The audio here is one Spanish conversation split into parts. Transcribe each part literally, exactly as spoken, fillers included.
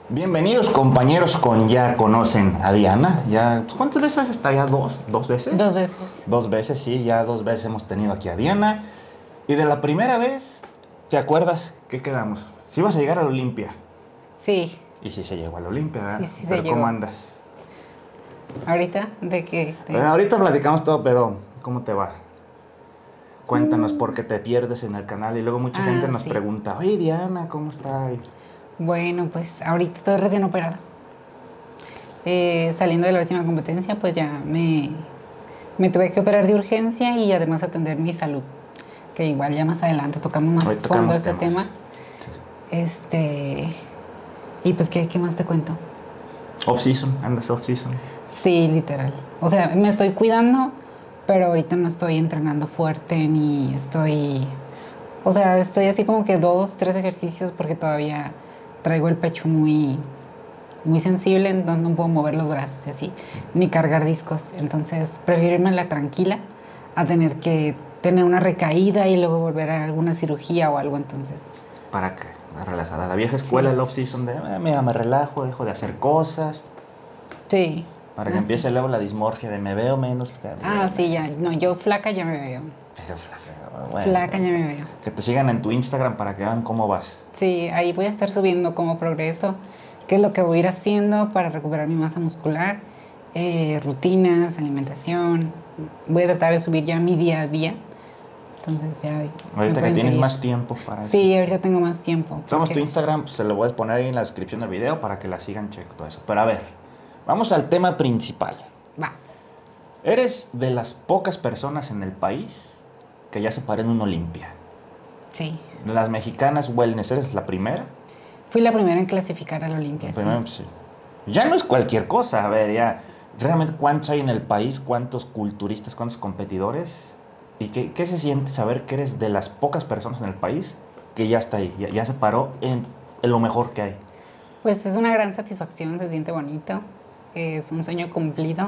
Bienvenidos compañeros con Ya Conocen a Diana. Ya, ¿cuántas veces está? ¿Ya dos? ¿Dos veces? Dos veces. Dos veces, sí, ya dos veces hemos tenido aquí a Diana. Y de la primera vez, ¿te acuerdas qué quedamos? Si ibas a llegar a la Olimpia. Sí, Y sí se llegó a la Olimpia, ¿verdad? sí, sí se Pero llegó. ¿cómo andas? ¿Ahorita? ¿De qué? De- Bueno, ahorita platicamos todo, pero ¿cómo te va? Cuéntanos por qué te pierdes en el canal y luego mucha Ah, gente nos sí. pregunta, oye Diana, ¿cómo está? Bueno, pues ahorita estoy recién operada. Eh, saliendo de la última competencia, pues ya me, me tuve que operar de urgencia y además atender mi salud. Que igual ya más adelante tocamos más Hoy fondo tocamos ese temas. tema. Sí, sí. Este. Y pues, ¿qué, qué más te cuento? Off-season, andas off-season. Sí, literal. O sea, me estoy cuidando, pero ahorita no estoy entrenando fuerte ni estoy. O sea, estoy así como que dos, tres ejercicios porque todavía traigo el pecho muy, muy sensible, entonces no puedo mover los brazos y así, ni cargar discos. Entonces, prefiero irme a la tranquila a tener que tener una recaída y luego volver a alguna cirugía o algo, entonces. ¿Para qué? La relajada. La vieja Sí. escuela, el off-season de, eh, mira, me relajo, dejo de hacer cosas. Sí. Para que Ah, empiece sí. luego la dismorfia de me veo menos. que- Ah, sí, ya. No, yo flaca ya me veo. Pero flaca, bueno. Flaca ya me veo. Que te sigan en tu Instagram para que vean cómo vas. Sí, ahí voy a estar subiendo cómo progreso, qué es lo que voy a ir haciendo para recuperar mi masa muscular, eh, rutinas, alimentación. Voy a tratar de subir ya mi día a día. Entonces ya me Ahorita que pueden tienes seguir. más tiempo para eso. Sí, ahorita tengo más tiempo. Somos tu porque- Instagram, pues, se lo voy a poner ahí en la descripción del video para que la sigan, checo todo eso. Pero a ver, vamos al tema principal. Va. Eres de las pocas personas en el país que ya se paró en una Olimpia. Sí. Las mexicanas wellness, ¿eres la primera? Fui la primera en clasificar a la Olimpia, sí. Primero, pues, sí. Ya no es cualquier cosa, a ver, ya. Realmente, ¿cuántos hay en el país? ¿Cuántos culturistas? ¿Cuántos competidores? ¿Y qué, qué se siente saber que eres de las pocas personas en el país que ya está ahí? Ya, ya se paró en, en lo mejor que hay. Pues es una gran satisfacción, se siente bonito, es un sueño cumplido,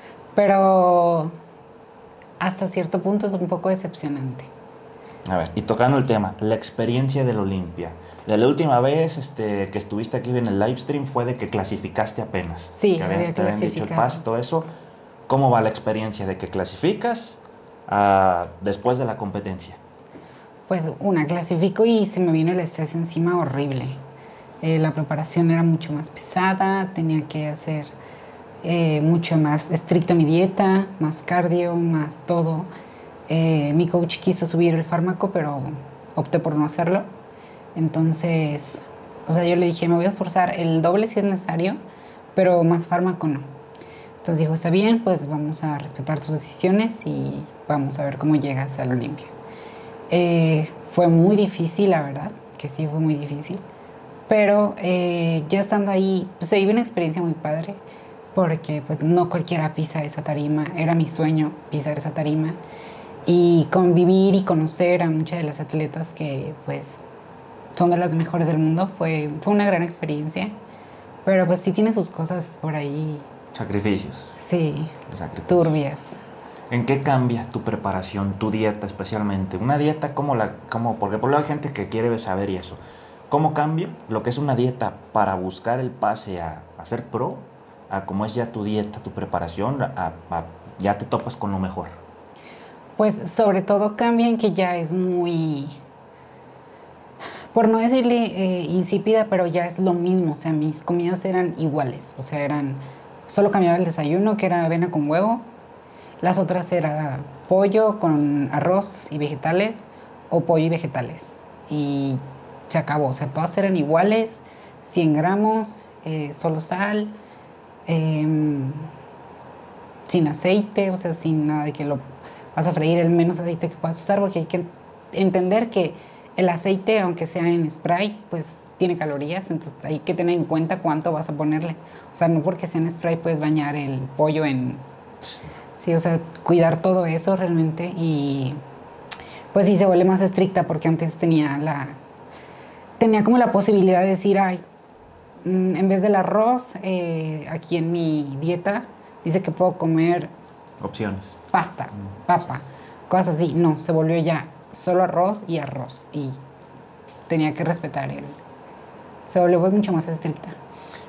pero hasta cierto punto es un poco decepcionante. A ver, y tocando el tema, la experiencia del Olimpia. De la última vez este, que estuviste aquí en el live stream fue de que clasificaste apenas. Sí, que habían, había te habían dicho el clasificado. pase, todo eso. ¿Cómo va la experiencia de que clasificas a, después de la competencia? Pues una, clasifico y se me vino el estrés encima horrible. Eh, la preparación era mucho más pesada, tenía que hacer eh, mucho más estricta mi dieta, más cardio, más todo. Eh, mi coach quiso subir el fármaco, pero opté por no hacerlo. Entonces, o sea, yo le dije, me voy a esforzar el doble si es necesario, pero más fármaco no. Entonces dijo, está bien, pues vamos a respetar tus decisiones y vamos a ver cómo llegas a la Olimpia. Eh, fue muy difícil, la verdad, que sí fue muy difícil. Pero eh, ya estando ahí, pues, se vive una experiencia muy padre, porque pues, no cualquiera pisa esa tarima. Era mi sueño pisar esa tarima y convivir y conocer a muchas de las atletas que pues son de las mejores del mundo. Fue, fue una gran experiencia, pero pues sí tiene sus cosas por ahí, Sacrificios. sí, Sacrificios. turbias. ¿En qué cambia tu preparación, tu dieta especialmente? Una dieta como la, como, porque por lo hay gente que quiere saber y eso. ¿Cómo cambia lo que es una dieta para buscar el pase a, a ser pro, a cómo es ya tu dieta, tu preparación, a, a ya te topas con lo mejor? Pues sobre todo cambia en que ya es muy, por no decirle eh, insípida, pero ya es lo mismo. O sea, mis comidas eran iguales. O sea, eran, solo cambiaba el desayuno, que era avena con huevo. Las otras era pollo con arroz y vegetales o pollo y vegetales. Y se acabó. O sea, todas eran iguales, cien gramos, eh, solo sal, eh, sin aceite, o sea, sin nada de que lo vas a freír, el menos aceite que puedas usar, porque hay que entender que el aceite, aunque sea en spray, pues tiene calorías, entonces hay que tener en cuenta cuánto vas a ponerle. O sea, no porque sea en spray puedes bañar el pollo en... Sí, o sea, cuidar todo eso realmente y pues sí se vuelve más estricta porque antes tenía la... Tenía como la posibilidad de decir, ay, mm, en vez del arroz, eh, aquí en mi dieta dice que puedo comer Opciones. pasta, papa, cosas así. No, se volvió ya solo arroz y arroz y tenía que respetar él. Se volvió mucho más estricta.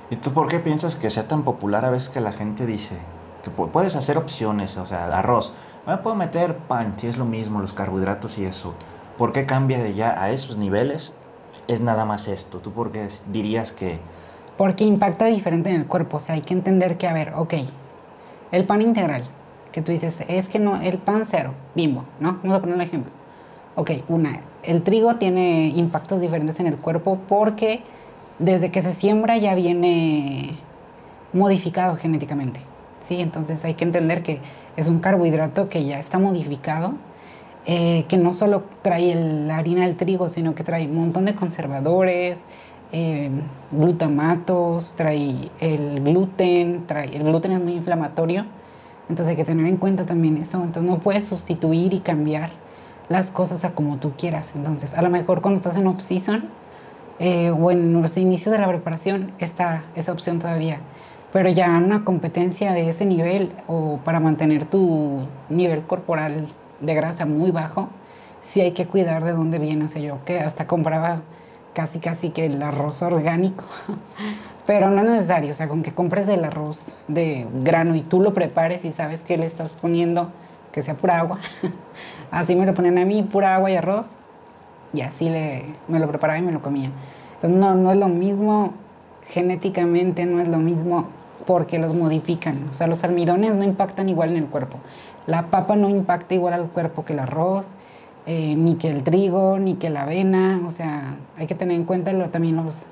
¿Y tú por qué piensas que sea tan popular a veces que la gente dice que pu- puedes hacer opciones, o sea, arroz, me puedo meter pan, si es lo mismo, los carbohidratos y eso? ¿Por qué cambia de ya a esos niveles? Es nada más esto. ¿Tú por qué dirías que... Porque impacta diferente en el cuerpo. O sea, hay que entender que, a ver, ok, el pan integral, que tú dices, es que no, el pan cero, Bimbo, ¿no? Vamos a poner un ejemplo. Ok, una, el trigo tiene impactos diferentes en el cuerpo porque desde que se siembra ya viene modificado genéticamente, ¿sí? Entonces hay que entender que es un carbohidrato que ya está modificado, eh, que no solo trae el- la harina del trigo, sino que trae un montón de conservadores, eh, glutamatos, trae el gluten, trae, el gluten es muy inflamatorio, entonces hay que tener en cuenta también eso. Entonces no puedes sustituir y cambiar las cosas a como tú quieras. Entonces a lo mejor cuando estás en off-season, eh, o en los inicios de la preparación está esa opción todavía. Pero ya en una competencia de ese nivel o para mantener tu nivel corporal de grasa muy bajo, sí hay que cuidar de dónde viene. O sea, yo que hasta compraba casi casi que el arroz orgánico, pero no es necesario. O sea, con que compres el arroz de grano y tú lo prepares y sabes que le estás poniendo, que sea pura agua. Así me lo ponen a mí, pura agua y arroz, y así le, me lo preparaba y me lo comía. Entonces no, no es lo mismo genéticamente, no es lo mismo porque los modifican. O sea, los almidones no impactan igual en el cuerpo. La papa no impacta igual al cuerpo que el arroz, eh, ni que el trigo, ni que la avena. O sea, hay que tener en cuenta lo, también los,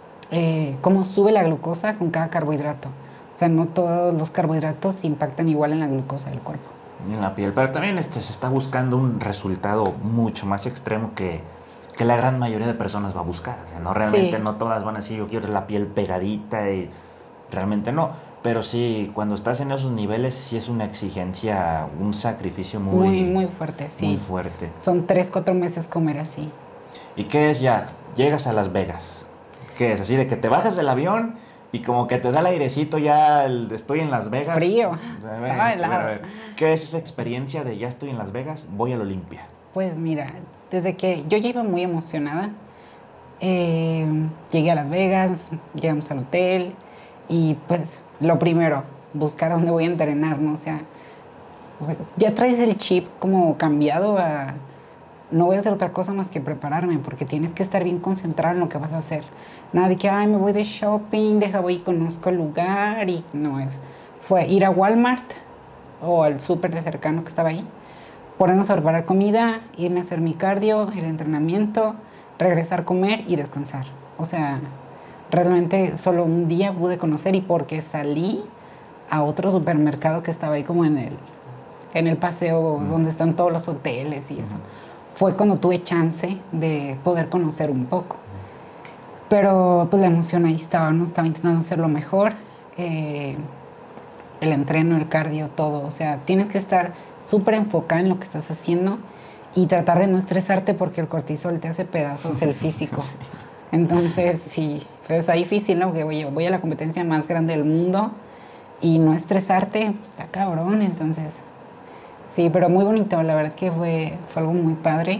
eh, cómo sube la glucosa con cada carbohidrato. O sea, no todos los carbohidratos impactan igual en la glucosa del cuerpo. En la piel, pero también este, se está buscando un resultado mucho más extremo que, que la gran mayoría de personas va a buscar. O sea, no realmente Sí, no todas van a decir yo quiero la piel pegadita y realmente no. Pero sí, cuando estás en esos niveles sí es una exigencia, un sacrificio muy, muy, muy fuerte, muy sí. fuerte. Son tres, cuatro meses comer así. ¿Y qué es ya? Llegas a Las Vegas. ¿Qué es? Así de que te bajas del avión y como que te da el airecito ya el de estoy en Las Vegas. Frío, O sea, a ver, estaba a ver, a helado. ver, ¿qué es esa experiencia de ya estoy en Las Vegas? Voy al Olimpia. Pues mira, desde que yo ya iba muy emocionada, eh, llegué a Las Vegas, llegamos al hotel y pues lo primero, buscar dónde voy a entrenar, ¿no? O sea, o sea, ya traes el chip como cambiado a no voy a hacer otra cosa más que prepararme porque tienes que estar bien concentrado en lo que vas a hacer. Nada de que, ay, me voy de shopping, deja voy y conozco el lugar y no es. Fue ir a Walmart o al súper de cercano que estaba ahí, ponernos a preparar comida, irme a hacer mi cardio, el entrenamiento, regresar a comer y descansar. O sea, realmente solo un día pude conocer y porque salí a otro supermercado que estaba ahí como en el, en el paseo Mm, donde están todos los hoteles y eso. mm, Fue cuando tuve chance de poder conocer un poco. mm. Pero pues la emoción ahí estaba, ¿no? Estaba intentando hacerlo mejor. eh, el entreno, el cardio, todo. O sea, tienes que estar súper enfocada en lo que estás haciendo y tratar de no estresarte porque el cortisol te hace pedazos el físico. Sí. Entonces, sí, pero está difícil, ¿no? Porque oye, voy a la competencia más grande del mundo y no estresarte, está cabrón. Entonces, sí, pero muy bonito, la verdad que fue, fue algo muy padre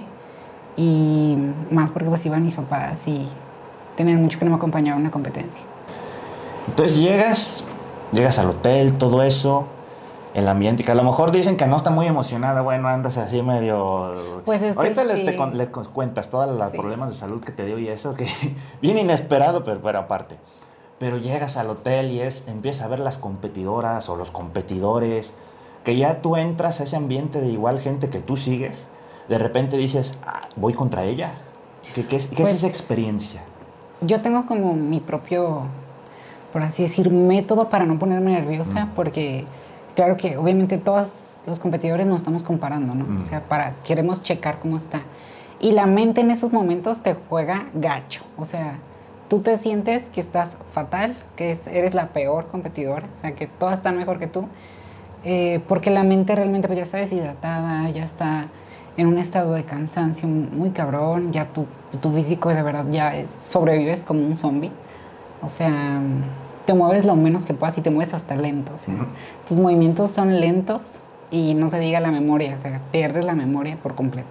y más porque pues iban mis papás y tenían mucho que no me acompañaban a una competencia. Entonces llegas, llegas al hotel, todo eso, el ambiente, que a lo mejor dicen que no está muy emocionada, bueno, andas así medio... Pues es que Ahorita les, sí, te con- les cuentas todos los sí. problemas de salud que te dio y eso, que bien inesperado, pero, pero aparte. Pero llegas al hotel y es, empiezas a ver las competidoras o los competidores, que ya tú entras a ese ambiente de igual gente que tú sigues, de repente dices, "Ah, voy contra ella". ¿Qué, qué es, qué es Pues esa experiencia? yo tengo como mi propio, por así decir, método para no ponerme nerviosa, Mm, porque claro que obviamente todos los competidores nos estamos comparando, ¿no? O mm, sea, para, queremos checar cómo está. Y la mente en esos momentos te juega gacho, o sea, tú te sientes que estás fatal, que es- eres la peor competidora, o sea, que todas están mejor que tú, eh, porque la mente realmente pues ya está deshidratada, ya está en un estado de cansancio muy cabrón, ya tu, tu físico de verdad ya es- sobrevives como un zombie. O sea, te mueves lo menos que puedas y te mueves hasta lento. O sea, mm. tus movimientos son lentos y no se diga la memoria, o sea, pierdes la memoria por completo.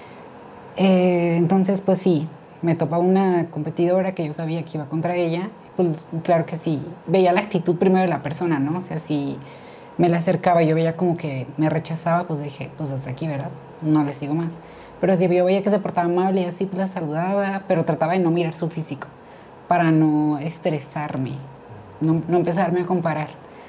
Eh, entonces, pues sí, me topa una competidora que yo sabía que iba contra ella pues claro que sí. Veía la actitud primero de la persona, ¿no? O sea, si me la acercaba y yo veía como que me rechazaba, pues dije, pues hasta aquí, ¿verdad? No le sigo más. Pero si yo veía que se portaba amable y así, pues la saludaba, pero trataba de no mirar su físico para no estresarme, no, no empezarme a comparar.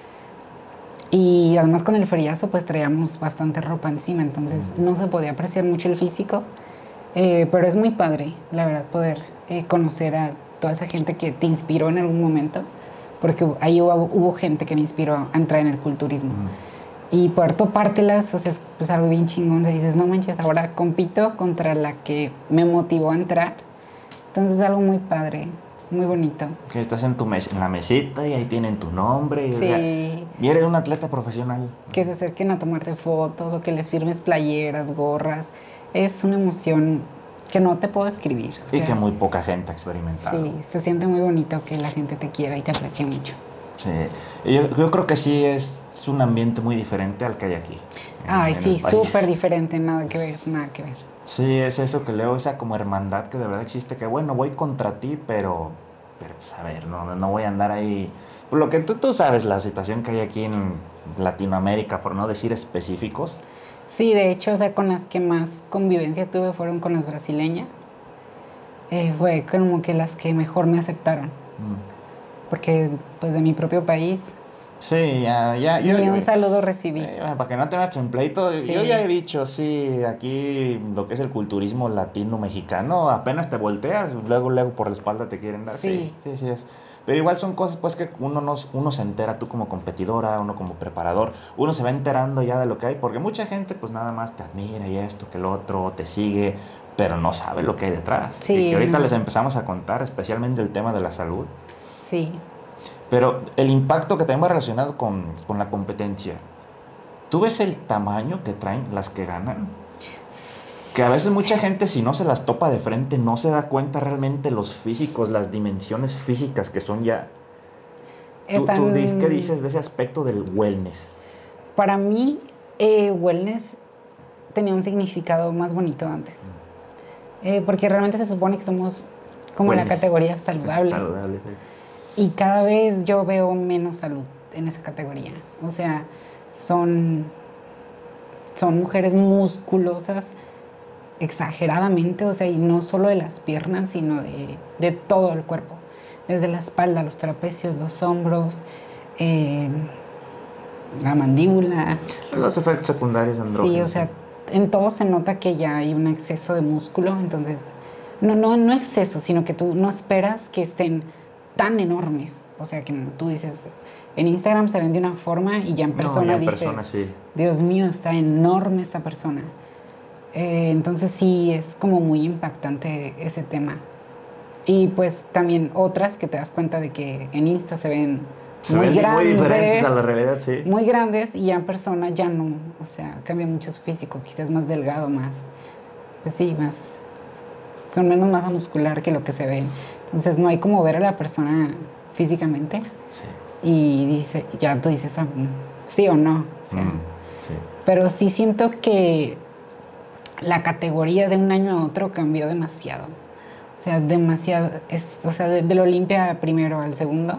Y además con el feriazo, pues traíamos bastante ropa encima, entonces no se podía apreciar mucho el físico. Eh, pero es muy padre, la verdad, poder eh, conocer a toda esa gente que te inspiró en algún momento, porque ahí hubo, hubo gente que me inspiró a entrar en el culturismo. Mm. Y poder topártelas, o sea, es pues, algo bien chingón. O sea, dices, no manches, ahora compito contra la que me motivó a entrar. Entonces es algo muy padre, muy bonito. Que estás en, tu mes en la mesita y ahí tienen tu nombre. Y, sí. O sea, y eres un atleta profesional. Que se acerquen a tomarte fotos o que les firmes playeras, gorras. Es una emoción que no te puedo escribir. O sea, y que muy poca gente ha experimentado. Sí, se siente muy bonito que la gente te quiera y te aprecie mucho. Sí, yo, yo creo que sí es, es un ambiente muy diferente al que hay aquí. Ay, en, sí, súper diferente, nada que ver, nada que ver. Sí, es eso que leo, esa como hermandad que de verdad existe, que bueno, voy contra ti, pero, pero pues a ver, no, no voy a andar ahí. Por lo que tú, tú sabes la situación que hay aquí en Latinoamérica, por no decir específicos. Sí, de hecho, o sea, con las que más convivencia tuve fueron con las brasileñas. Eh, fue como que las que mejor me aceptaron. Mm. Porque, pues, de mi propio país. Sí, ya, ya. Yo, ni un yo, saludo recibí. Eh, para que no te metas en pleito, sí. Yo ya he dicho, sí, aquí lo que es el culturismo latino-mexicano, apenas te volteas, luego, luego por la espalda te quieren dar. Sí. Sí, sí, sí es. Pero igual son cosas pues que uno, no, uno se entera, tú como competidora, uno como preparador, uno se va enterando ya de lo que hay, porque mucha gente pues nada más te admira y esto, que el otro, te sigue, pero no sabe lo que hay detrás. Sí, y que ahorita no. les empezamos a contar, especialmente el tema de la salud. Sí. Pero el impacto que también va relacionado con, con la competencia, ¿tú ves el tamaño que traen las que ganan? Que a veces mucha gente, si no se las topa de frente, no se da cuenta realmente los físicos, las dimensiones físicas que son ya. Están... ¿Tú, tú, ¿Qué dices de ese aspecto del wellness? Para mí, eh, wellness tenía un significado más bonito antes. Eh, porque realmente se supone que somos como wellness. La categoría saludable. Saludable, sí. Y cada vez yo veo menos salud en esa categoría. O sea, son, son mujeres musculosas exageradamente, o sea, y no solo de las piernas, sino de, de todo el cuerpo. Desde la espalda, los trapecios, los hombros, eh, la mandíbula. Los efectos secundarios andrógenos. Sí, o sea, en todo se nota que ya hay un exceso de músculo, entonces, no, no, no exceso, sino que tú no esperas que estén tan enormes. O sea, que tú dices, en Instagram se ven de una forma y ya en persona no, ya en dices, persona, sí. Dios mío, está enorme esta persona. Eh, entonces sí, es como muy impactante ese tema. Y pues también otras que te das cuenta de que en Insta se ven se muy ven grandes. Muy diferentes a la realidad, sí. Muy grandes y ya en persona ya no, o sea, cambia mucho su físico, quizás más delgado, más, pues sí, más, con menos masa muscular que lo que se ve. Entonces no hay como ver a la persona físicamente. Sí. Y dice, ya tú dices, sí o no. O sea, mm, sí. Pero sí siento que la categoría de un año a otro cambió demasiado. O sea, demasiado. Es, o sea, de, del Olimpia primero al segundo,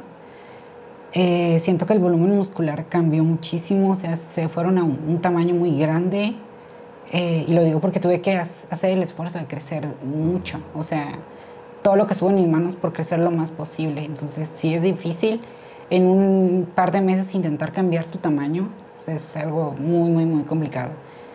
eh, siento que el volumen muscular cambió muchísimo. O sea, se fueron a un, un tamaño muy grande. Eh, y lo digo porque tuve que hacer el esfuerzo de crecer mucho. O sea, todo lo que subo en mis manos por crecer lo más posible. Entonces, sí es difícil en un par de meses intentar cambiar tu tamaño. O sea, es algo muy, muy, muy complicado.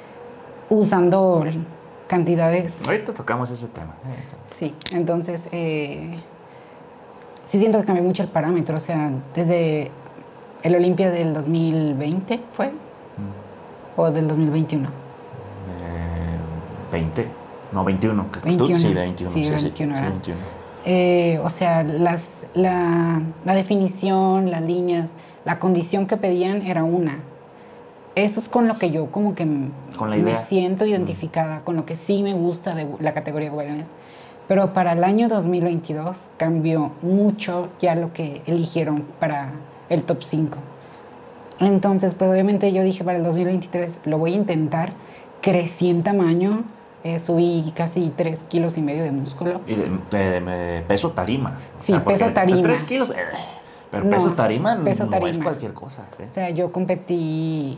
Usando cantidades... Ahorita tocamos ese tema. Sí, entonces, eh, sí siento que cambió mucho el parámetro. O sea, desde el Olimpia del dos mil veinte, ¿fue? Mm. ¿O del dos mil veintiuno? Eh, veinte. No, veintiuno. veintiuno. Tú, sí, de veintiuno. Sí, sí, veintiuno, sí, era. sí, veintiuno. Eh, o sea, las, la, la definición, las líneas, la condición que pedían era una. Eso es con lo que yo como que con la idea. Me siento identificada, mm. con lo que sí me gusta de la categoría wellness. Pero para el año dos mil veintidós cambió mucho ya lo que eligieron para el top cinco. Entonces, pues obviamente yo dije para el dos mil veintitrés lo voy a intentar, crecí en tamaño, Eh, subí casi tres kilos y medio de músculo. Y de, de- de peso tarima. Sí, O sea, porque peso tarima. tres kilos, eh, pero No, peso tarima peso no es tarima. cualquier cosa. ¿eh? O sea, yo competí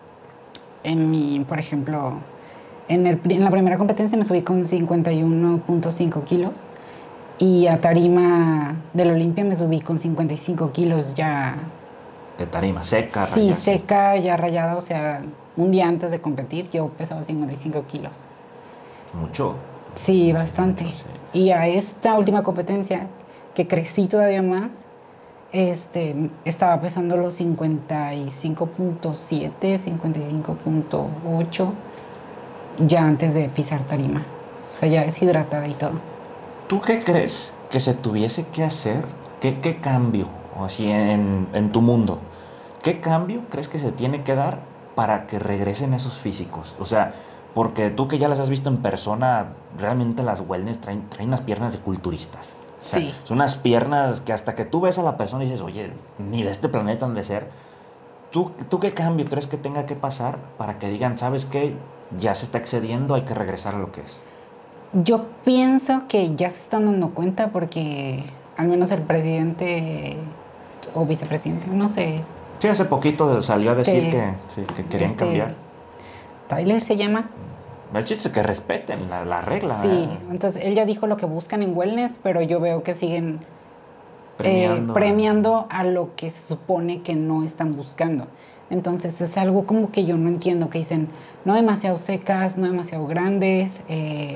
en mi, por ejemplo, en, el, pri- en la primera competencia me subí con cincuenta y uno punto cinco kilos y a tarima del Olimpia me subí con cincuenta y cinco kilos ya. De tarima, seca, Sí, rayada, seca, ya rayada, o sea, un día antes de competir yo pesaba cincuenta y cinco kilos. Mucho. Sí, bastante. Mucho, sí. Y a esta última competencia, que crecí todavía más, este, estaba pesando los cincuenta y cinco punto siete, cincuenta y cinco punto ocho, ya antes de pisar tarima. O sea, ya deshidratada y todo. ¿Tú qué crees que se tuviese que hacer? ¿Qué, qué cambio, o así en, en tu mundo? ¿Qué cambio crees que se tiene que dar para que regresen esos físicos? O sea, porque tú que ya las has visto en persona, realmente las wellness traen, traen unas piernas de culturistas. O sea, Sí. son unas piernas que hasta que tú ves a la persona y dices, oye, ni de este planeta han de ser. ¿Tú, ¿Tú qué cambio crees que tenga que pasar para que digan, sabes qué, ya se está excediendo, hay que regresar a lo que es? Yo pienso que ya se están dando cuenta porque al menos el presidente o vicepresidente, no sé, Sí, hace poquito salió a decir Que, que, sí, que querían este, cambiar. Tyler se llama. El chiste es que respeten la, la regla. Sí, ¿eh? entonces él ya dijo lo que buscan en wellness, pero yo veo que siguen Premiando. eh, premiando a lo que se supone que no están buscando. Entonces es algo como que yo no entiendo, que dicen no demasiado secas, no demasiado grandes, eh,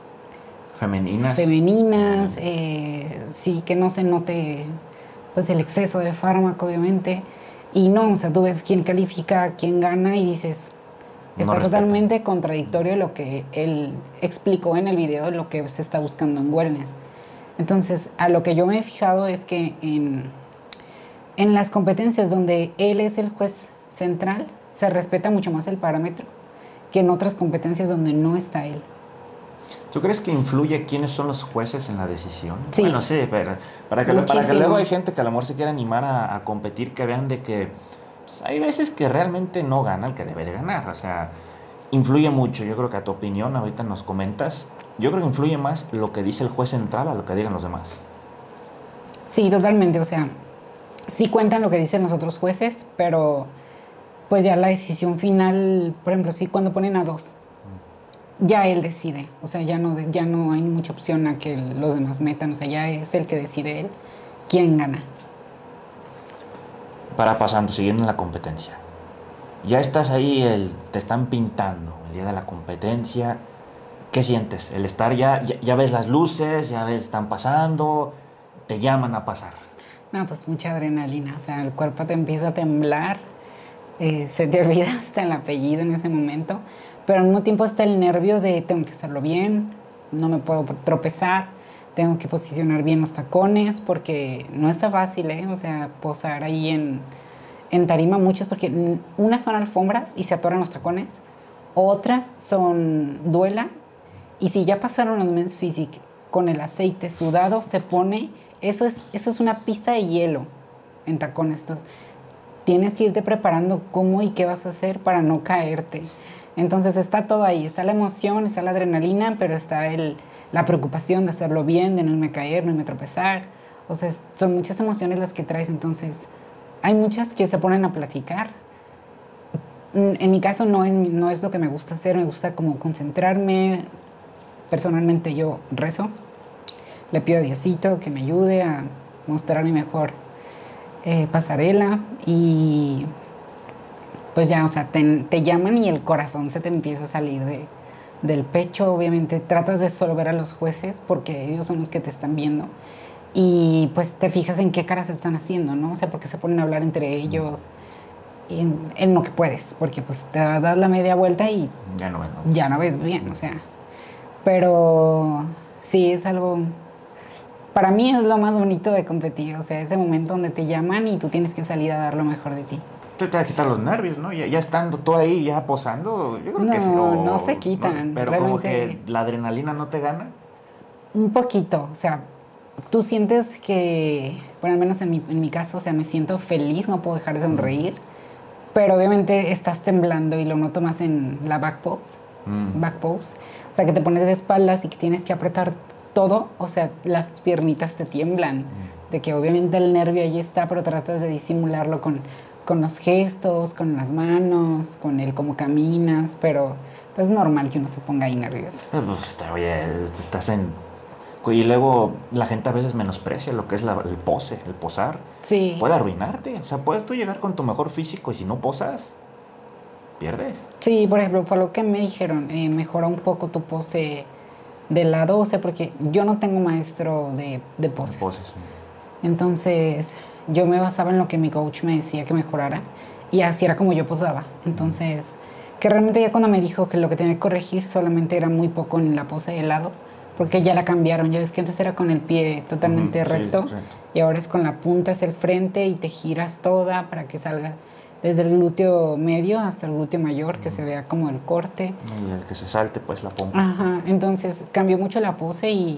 Femeninas. femeninas, eh, sí, que no se note pues el exceso de fármaco, obviamente. Y no, o sea, tú ves quién califica, quién gana y dices, No está respetan. totalmente contradictorio lo que él explicó en el video, lo que se está buscando en wellness. Entonces, a lo que yo me he fijado es que en, en las competencias donde él es el juez central, se respeta mucho más el parámetro que en otras competencias donde no está él. ¿Tú crees que influye quiénes son los jueces en la decisión? Sí. Bueno, sí, pero para que, para que Muchísimo. luego hay gente que a lo mejor se quiera animar a, a competir, que vean de que pues, hay veces que realmente no gana el que debe de ganar. O sea, influye mucho. Yo creo que a tu opinión, ahorita nos comentas, yo creo que influye más lo que dice el juez central a lo que digan los demás. Sí, totalmente. O sea, sí cuentan lo que dicen los otros jueces, pero pues ya la decisión final, por ejemplo, sí cuando ponen a dos, ya él decide. O sea, ya no, ya no hay mucha opción a que los demás metan. O sea, ya es el que decide él quién gana. Para pasando, siguiendo en la competencia. Ya estás ahí, el, te están pintando el día de la competencia. ¿Qué sientes? El estar ya, ya, ya ves las luces, ya ves, están pasando, te llaman a pasar. No, pues mucha adrenalina. O sea, el cuerpo te empieza a temblar. Eh, se te olvida hasta el apellido en ese momento. Pero al mismo tiempo está el nervio de tengo que hacerlo bien, no me puedo tropezar, tengo que posicionar bien los tacones, porque no está fácil, ¿eh? O sea, posar ahí en, en tarima muchos, porque unas son alfombras y se atoran los tacones, otras son duela, y si ya pasaron los Men's Physique con el aceite sudado, se pone, eso es, eso es una pista de hielo en tacones. Entonces, tienes que irte preparando cómo y qué vas a hacer para no caerte. Entonces está todo ahí, está la emoción, está la adrenalina, pero está el, la preocupación de hacerlo bien, de no irme a caer, no irme a tropezar. O sea, son muchas emociones las que traes, entonces hay muchas que se ponen a platicar. En mi caso no es, no es lo que me gusta hacer, me gusta como concentrarme. Personalmente yo rezo, le pido a Diosito que me ayude a mostrar mi mejor eh, pasarela y... pues ya, o sea, te, te llaman y el corazón se te empieza a salir de, del pecho. Obviamente tratas de solo ver a los jueces porque ellos son los que te están viendo. Y pues te fijas en qué caras están haciendo, ¿no? O sea, porque se ponen a hablar entre ellos en, en lo que puedes. Porque pues te das la media vuelta y Ya no ves, ¿no? ya no ves bien, o sea. Pero sí, es algo... Para mí es lo más bonito de competir. O sea, ese momento donde te llaman y tú tienes que salir a dar lo mejor de ti. Te, te va a quitar los nervios, ¿no? Ya, ya estando tú ahí, ya posando, yo creo No, que sí. o- no se quitan, no, pero como realmente. que la adrenalina no te gana. Un poquito, o sea, tú sientes que, bueno, al menos en mi, en mi caso, o sea, me siento feliz, no puedo dejar de sonreír, pero obviamente estás temblando y lo noto más en la back pose, Mm. back pose. O sea, que te pones de espaldas y que tienes que apretar todo, o sea, las piernitas te tiemblan. Mm. De que obviamente el nervio ahí está, pero tratas de disimularlo con, con los gestos, con las manos, con el cómo caminas, pero pues es normal que uno se ponga ahí nervioso. Eh, Pues, te- oye, estás en... Y luego la gente a veces menosprecia lo que es la- el pose, el posar. Sí, Puede arruinarte. O sea, puedes tú llegar con tu mejor físico y si no posas, pierdes. sí, por ejemplo, fue lo que me dijeron, eh, mejora un poco tu pose de lado, o sea, porque yo no tengo maestro de, de poses. Poses. Entonces, yo me basaba en lo que mi coach me decía que mejorara y así era como yo posaba. Entonces, que realmente ya cuando me dijo que lo que tenía que corregir solamente era muy poco en la pose de lado, porque ya la cambiaron. Ya ves que antes era con el pie totalmente Ujú, sí, recto recto. y ahora es con la punta hacia el frente y te giras toda para que salga desde el glúteo medio hasta el glúteo mayor, que se vea como el corte. Y el que se salte, pues la pompa. Ajá, entonces cambió mucho la pose y,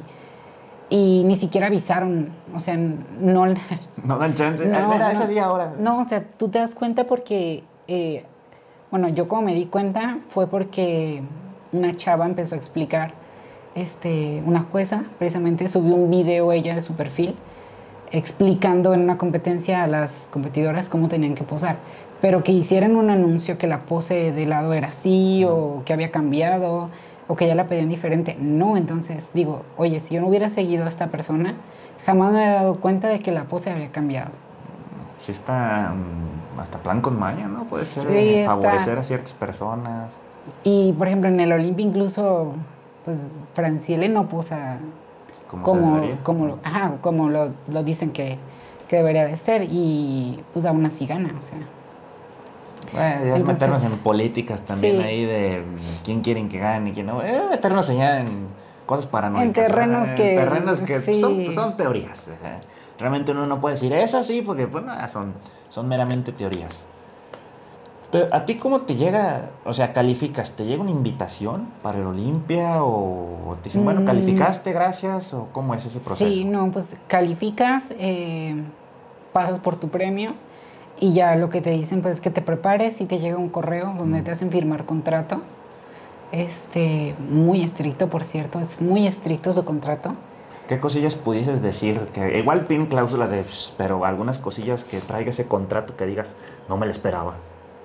y ni siquiera avisaron, o sea, no... No dan chance. Ay, No, mira, no. es así ahora. No, o sea, tú te das cuenta porque, eh, bueno, yo como me di cuenta fue porque una chava empezó a explicar, este, una jueza precisamente subió un video ella de su perfil explicando en una competencia a las competidoras cómo tenían que posar, pero que hicieran un anuncio que la pose de lado era así o que había cambiado o que ya la pedían diferente. No, entonces digo, oye, si yo no hubiera seguido a esta persona, jamás me había dado cuenta de que la pose había cambiado. Sí está mm, hasta plan con maña, ¿no? Puede ser Sí, de está. favorecer a ciertas personas. Y, por ejemplo, en el Olimpia incluso, pues, Franciele no posa Como, se como, debería. como, lo, ajá, como lo, lo dicen que, que debería de ser y, pues, aún así gana, o sea. Bueno, ya es Entonces, meternos en políticas también sí. ahí de mm, quién quieren que gane y quién no. Eh, meternos allá en cosas paranoicas. En terrenos ¿verdad? que- En terrenos que sí. son, son teorías. ajá. Realmente uno no puede decir es así porque pues, no, son, son meramente teorías. Pero a ti cómo te llega, o sea, calificas, ¿te llega una invitación para el Olimpia o, o te dicen, bueno, Mm. calificaste, gracias o cómo es ese proceso? Sí, no, pues calificas, eh, pasas por tu premio y ya lo que te dicen pues es que te prepares y te llega un correo donde Mm. te hacen firmar contrato. Este, muy estricto, por cierto, es muy estricto su contrato. ¿Qué cosillas pudieses decir? Que igual tienen cláusulas de, "Sh", pero algunas cosillas que traiga ese contrato que digas, no me lo esperaba.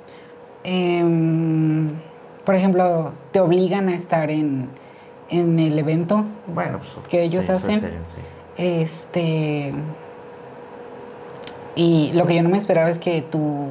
Em, por ejemplo, te obligan a estar en, en el evento Bueno, pues que ellos sí, eso es hacen. serio, sí. Este, y lo que yo no me esperaba es que tú,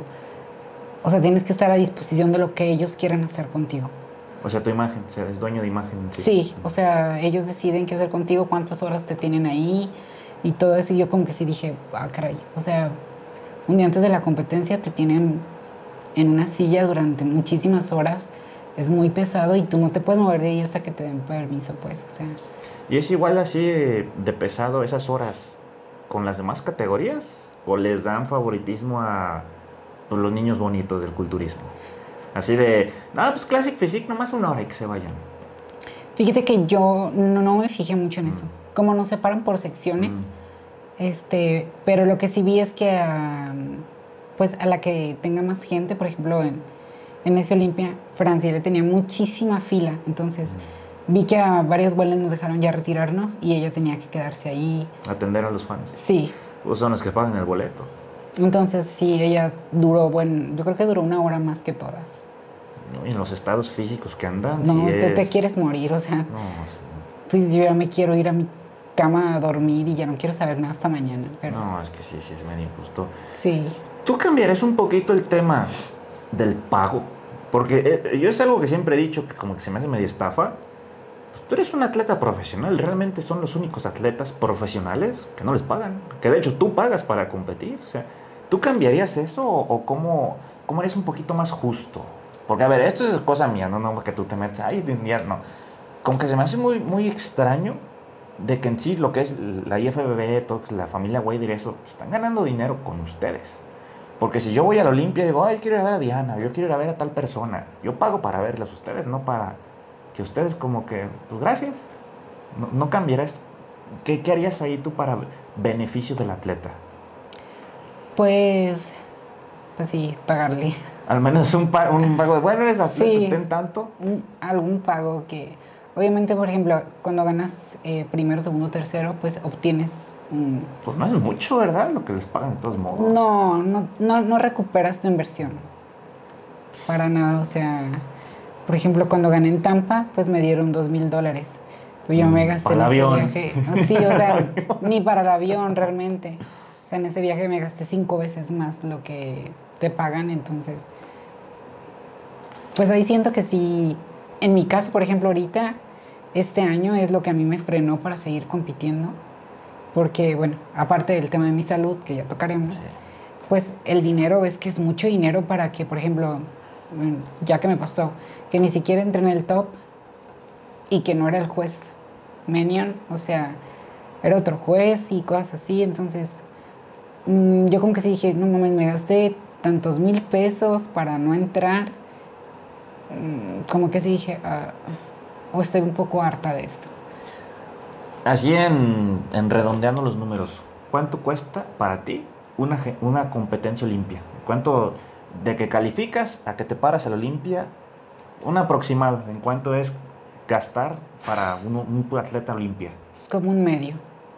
o sea, tienes que estar a disposición de lo que ellos quieran hacer contigo. O sea, tu imagen, o sea, eres dueño de imagen. Sí, o sea, ellos deciden qué hacer contigo, cuántas horas te tienen ahí y todo eso. Y yo como que sí dije, ah, caray, o sea, un día antes de la competencia te tienen en una silla durante muchísimas horas. Es muy pesado y tú no te puedes mover de ahí hasta que te den permiso, pues, o sea. ¿Y es igual así de, de pesado esas horas con las demás categorías? ¿O les dan favoritismo a pues, los niños bonitos del culturismo? Así de, no, pues Classic Physique, nomás una hora y que se vayan. Fíjate que yo no, no me fijé mucho en eso. Mm. Como nos separan por secciones, Mm. este, pero lo que sí vi es que a, pues a la que tenga más gente, por ejemplo, en, en ese Olimpia, Franciele tenía muchísima fila. Entonces vi que a varios vuelos nos dejaron ya retirarnos y ella tenía que quedarse ahí. Atender a los fans. Sí. O son los que pagan el boleto. Entonces sí, ella duró, bueno, yo creo que duró una hora más que todas. ¿No? Y en los estados físicos que andan. No, sí te, te es- quieres morir, o sea, No, sí. tú dices, yo ya me quiero ir a mi cama a dormir y ya no quiero saber nada hasta mañana. Pero No, es que sí, sí es medio injusto. sí, ¿Tú cambiarías un poquito el tema del pago? Porque eh, yo es algo que siempre he dicho que como que se me hace medio estafa. Pues tú eres un atleta profesional, realmente son los únicos atletas profesionales que no les pagan. Que de hecho tú pagas para competir. O sea, ¿tú cambiarías eso o, o cómo, cómo eres un poquito más justo? Porque a ver, esto es cosa mía, no, no que tú te metes, ay, de día, no. Como que se me hace muy, muy extraño de que en sí lo que es la I F B B, Tox, la familia Wader, eso, están ganando dinero con ustedes. Porque si yo voy a la Olimpia y digo, ay, quiero ir a ver a Diana, yo quiero ir a ver a tal persona, yo pago para verlas ustedes, no para que ustedes como que, pues gracias, no, no cambiarás. ¿Qué, ¿Qué harías ahí tú para beneficio del atleta? pues, pues sí, pagarle. Al menos un, pa un pago de, bueno, eres atleta, Sí, ten tanto. un- algún pago que, obviamente, por ejemplo, cuando ganas eh, primero, segundo, tercero, pues obtienes un... Pues no es mucho, ¿verdad? Lo que les pagan de todos modos. No, no, no, no recuperas tu inversión. Para nada, o sea, por ejemplo, cuando gané en Tampa, pues me dieron dos mil dólares. Pues yo Mm, me gasté en para el ese avión. viaje. Sí, o sea, ni para el avión realmente. O sea, en ese viaje me gasté cinco veces más lo que te pagan, entonces. Pues ahí siento que sí, en mi caso, por ejemplo, ahorita, este año es lo que a mí me frenó para seguir compitiendo. Porque, bueno, aparte del tema de mi salud, que ya tocaremos, Sí. pues el dinero es que es mucho dinero para que, por ejemplo, mm, ya que me pasó, que ni siquiera entré en el top y que no era el juez Menion, o sea, era otro juez y cosas así, entonces mm, yo como que sí dije, no mames, me gasté tantos mil pesos para no entrar, mm, como que sí dije, ah, o estoy un poco harta de esto. Así en, en redondeando los números, ¿cuánto cuesta para ti una, ge- una competencia olimpia? ¿Cuánto de que calificas a que te paras a la Olimpia? Un aproximado, ¿en cuánto es gastar para un, un atleta olimpia? Es como un medio.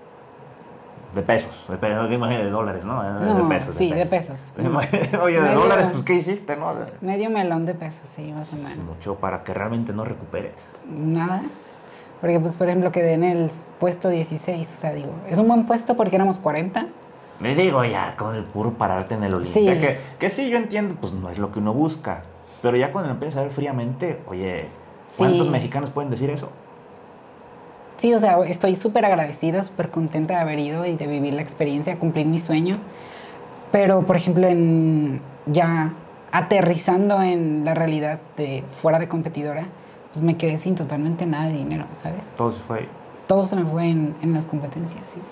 De pesos, de pesos, imagínate, de dólares, ¿no? De, de No, pesos, sí, de pesos. Oye, de Medio- dólares, pues ¿qué hiciste, no? Medio melón de pesos, sí, más o Es menos. mucho para que realmente no recuperes. Nada. Porque, pues, por ejemplo, quedé en el puesto dieciséis. O sea, digo, es un buen puesto porque éramos cuarenta. Le digo ya, con el puro pararte en el Olimpia, Sí. que, que sí, yo entiendo, pues no es lo que uno busca. Pero ya cuando lo empiezas a ver fríamente, oye, ¿cuántos Sí. mexicanos pueden decir eso? Sí, o sea, estoy súper agradecida, súper contenta de haber ido y de vivir la experiencia, cumplir mi sueño. Pero, por ejemplo, en ya aterrizando en la realidad de fuera de competidora, pues me quedé sin totalmente nada de dinero, ¿sabes? Todo se fue ahí. Todo se me fue en, en las competencias, sí.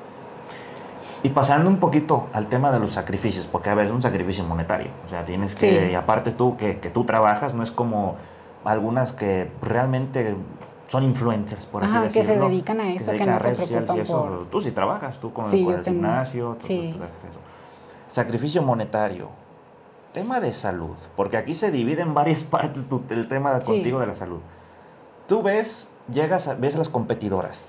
Y pasando un poquito al tema de los sacrificios, porque a ver, es un sacrificio monetario. O sea, tienes que, Sí. y aparte tú, que, que tú trabajas, no es como algunas que realmente son influencers, por así Ajá, que decirlo. se dedican a eso, se que dedican no a se redes sociales y preocupan eso. por... Tú sí trabajas, tú con, Sí, con yo el tengo- gimnasio, tú, sí. tú- tú haces eso. Sacrificio monetario. Tema de salud, porque aquí se divide en varias partes tu- el tema Sí. contigo de la salud. Tú ves, llegas, a, ves a las competidoras.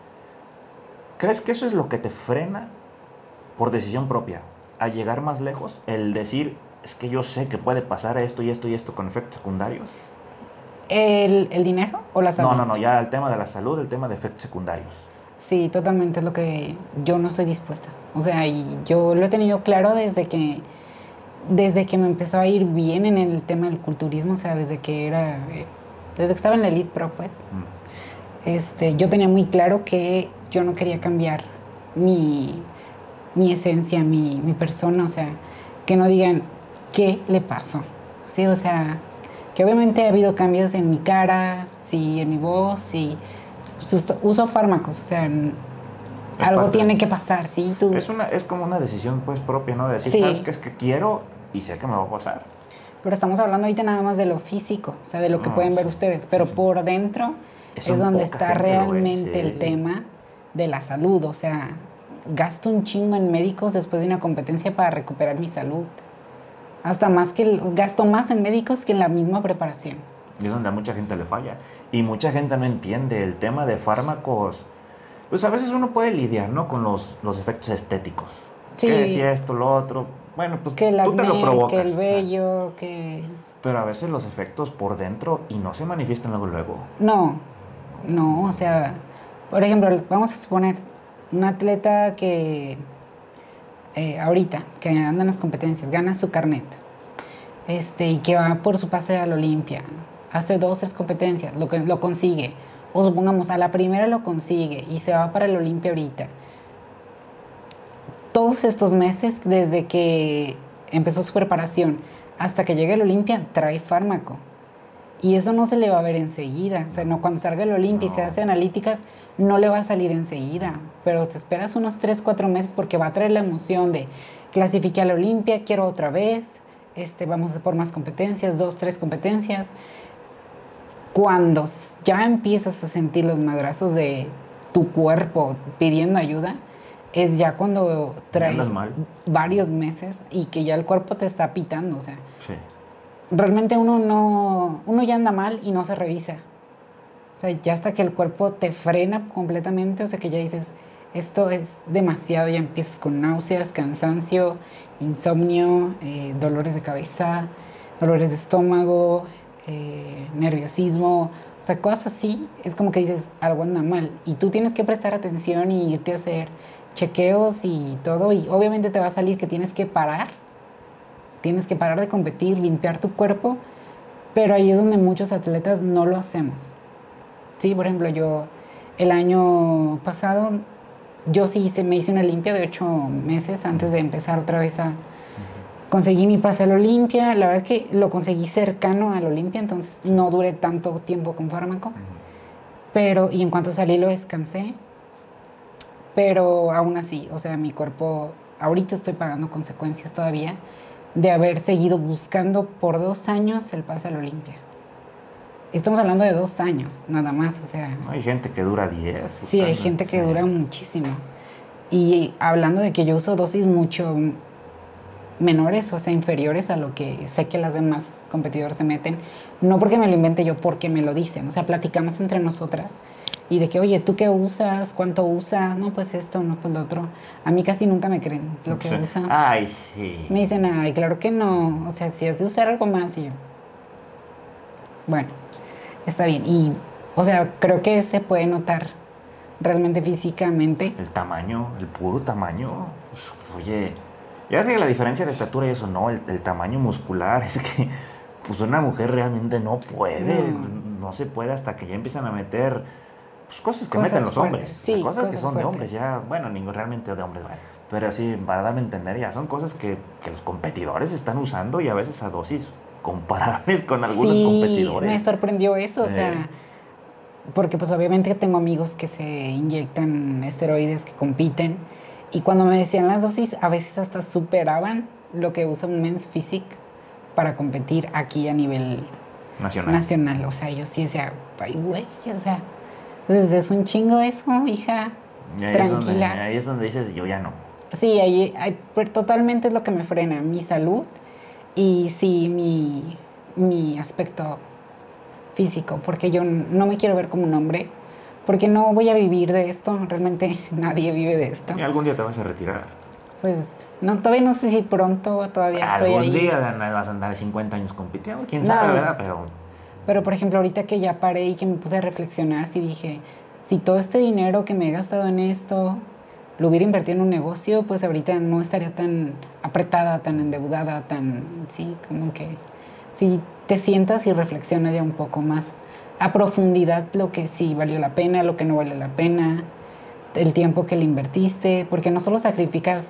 ¿Crees que eso es lo que te frena por decisión propia a llegar más lejos? El decir, es que yo sé que puede pasar esto y esto y esto con efectos secundarios. ¿El, el dinero o la salud? No, no, no, ya el tema de la salud, el tema de efectos secundarios. Sí, totalmente es lo que yo no estoy dispuesta. O sea, y yo lo he tenido claro desde que, desde que me empezó a ir bien en el tema del culturismo, o sea, desde que era, eh, desde que estaba en la Elite Pro, pues, Mm. este, yo tenía muy claro que yo no quería cambiar mi, mi esencia, mi, mi persona, o sea, que no digan qué le pasó. Sí, o sea, que obviamente ha habido cambios en mi cara, sí, en mi voz, sí. Uso, uso fármacos, o sea, n- Es algo parte- tiene que pasar, sí, tú. Es, una, es como una decisión pues propia, ¿no? De decir, Sí. ¿sabes qué? Es que quiero y sé que me va a pasar. Pero estamos hablando ahorita nada más de lo físico, o sea, de lo que No, pueden ver sí, ustedes, sí, pero sí. por dentro Eso es donde poca está gente lo ve, realmente sí. el tema de la salud, o sea, gasto un chingo en médicos después de una competencia para recuperar mi salud. Hasta más que, el- gasto más en médicos que en la misma preparación. Y es donde a mucha gente le falla. Y mucha gente no entiende el tema de fármacos. Pues a veces uno puede lidiar, ¿no? Con los, los efectos estéticos. Sí. Que si esto, lo otro. Bueno, pues Que el tú te lo acné, provocas. que el o sea, vello, que... pero a veces los efectos por dentro y no se manifiestan luego luego. No, no, o sea, por ejemplo, vamos a suponer un atleta que eh, ahorita, que anda en las competencias, gana su carnet, este, y que va por su pase a la Olimpia, hace dos, tres competencias, lo, que, lo consigue, o supongamos a la primera lo consigue y se va para la Olimpia ahorita. Todos estos meses, desde que empezó su preparación hasta que llegue a la Olimpia, trae fármaco. Y eso no se le va a ver enseguida. O sea, no, cuando salga el Olimpia y se No. hace analíticas, no le va a salir enseguida. Pero te esperas unos tres, cuatro meses porque va a traer la emoción de clasifique a la Olimpia, quiero otra vez, este, vamos a por más competencias, dos, tres competencias. Cuando s- ya empiezas a sentir los madrazos de tu cuerpo pidiendo ayuda, es ya cuando Ya traes andas mal. varios meses y que ya el cuerpo te está pitando, o sea, Sí. realmente uno no, uno ya anda mal y no se revisa. O sea, ya hasta que el cuerpo te frena completamente, o sea, que ya dices, esto es demasiado, ya empiezas con náuseas, cansancio, insomnio, eh, dolores de cabeza, dolores de estómago, eh, nerviosismo, o sea, cosas así, es como que dices, algo anda mal. Y tú tienes que prestar atención y irte a hacer chequeos y todo, y obviamente te va a salir que tienes que parar, tienes que parar de competir, limpiar tu cuerpo, pero ahí es donde muchos atletas no lo hacemos. Sí, por ejemplo, yo el año pasado, yo sí hice, me hice una limpia de ocho meses antes de empezar otra vez a... Conseguí mi pase al Olimpia, la verdad es que lo conseguí cercano al Olimpia, entonces no duré tanto tiempo con fármaco, pero, y en cuanto salí lo descansé, pero aún así, o sea, mi cuerpo, ahorita estoy pagando consecuencias todavía de haber seguido buscando por dos años el pase al Olimpia. Estamos hablando de dos años, nada más, o sea... Hay gente que dura diez. Sí, hay gente que dura muchísimo. Y hablando de que yo uso dosis mucho menores, o sea, inferiores a lo que sé que las demás competidores se meten, no porque me lo invente yo, porque me lo dicen, o sea, platicamos entre nosotras y de que, oye, ¿tú qué usas? ¿Cuánto usas? No, pues esto, no, pues lo otro. A mí casi nunca me creen lo que Sí. usan. Ay, sí. Me dicen, ay, claro que no, o sea, si has de usar algo más, y yo, bueno, está bien. Y, o sea, creo que se puede notar realmente físicamente. El tamaño, el puro tamaño. Pues, oye, ya sé que la diferencia de estatura y eso, no, el, el tamaño muscular, es que pues una mujer realmente no puede, no, no se puede hasta que ya empiezan a meter pues, cosas que Cosas meten los fuertes, hombres, sí, cosas, cosas que son fuertes. de hombres, ya, bueno, ni realmente de hombres, bueno, pero sí, para darme a entender, ya son cosas que, que los competidores están usando y a veces a dosis comparables con algunos Sí, competidores. me sorprendió eso, o sea, Eh. porque pues obviamente tengo amigos que se inyectan esteroides, que compiten, y cuando me decían las dosis, a veces hasta superaban lo que usa un Men's Physique para competir aquí a nivel Nacional. nacional. O sea, yo sí decía, ay, güey, o sea, pues es un chingo eso, hija, Y ahí es donde- tranquila. ahí es donde dices, yo ya no. Sí, ahí, ahí, pero totalmente es lo que me frena, mi salud y sí, mi, mi aspecto físico, porque yo no me quiero ver como un hombre, porque no voy a vivir de esto, realmente nadie vive de esto. Y algún día te vas a retirar. Pues no, todavía no sé si pronto, todavía estoy Algún ahí. día vas a andar cincuenta años compitiendo, quién No. sabe, ¿verdad? Pero Pero por ejemplo, ahorita que ya paré y que me puse a reflexionar, sí dije, si todo este dinero que me he gastado en esto lo hubiera invertido en un negocio, pues ahorita no estaría tan apretada, tan endeudada, tan, sí, como que si te sientas y reflexionas ya un poco más a profundidad lo que sí valió la pena, lo que no valió la pena, el tiempo que le invertiste, porque no solo sacrificas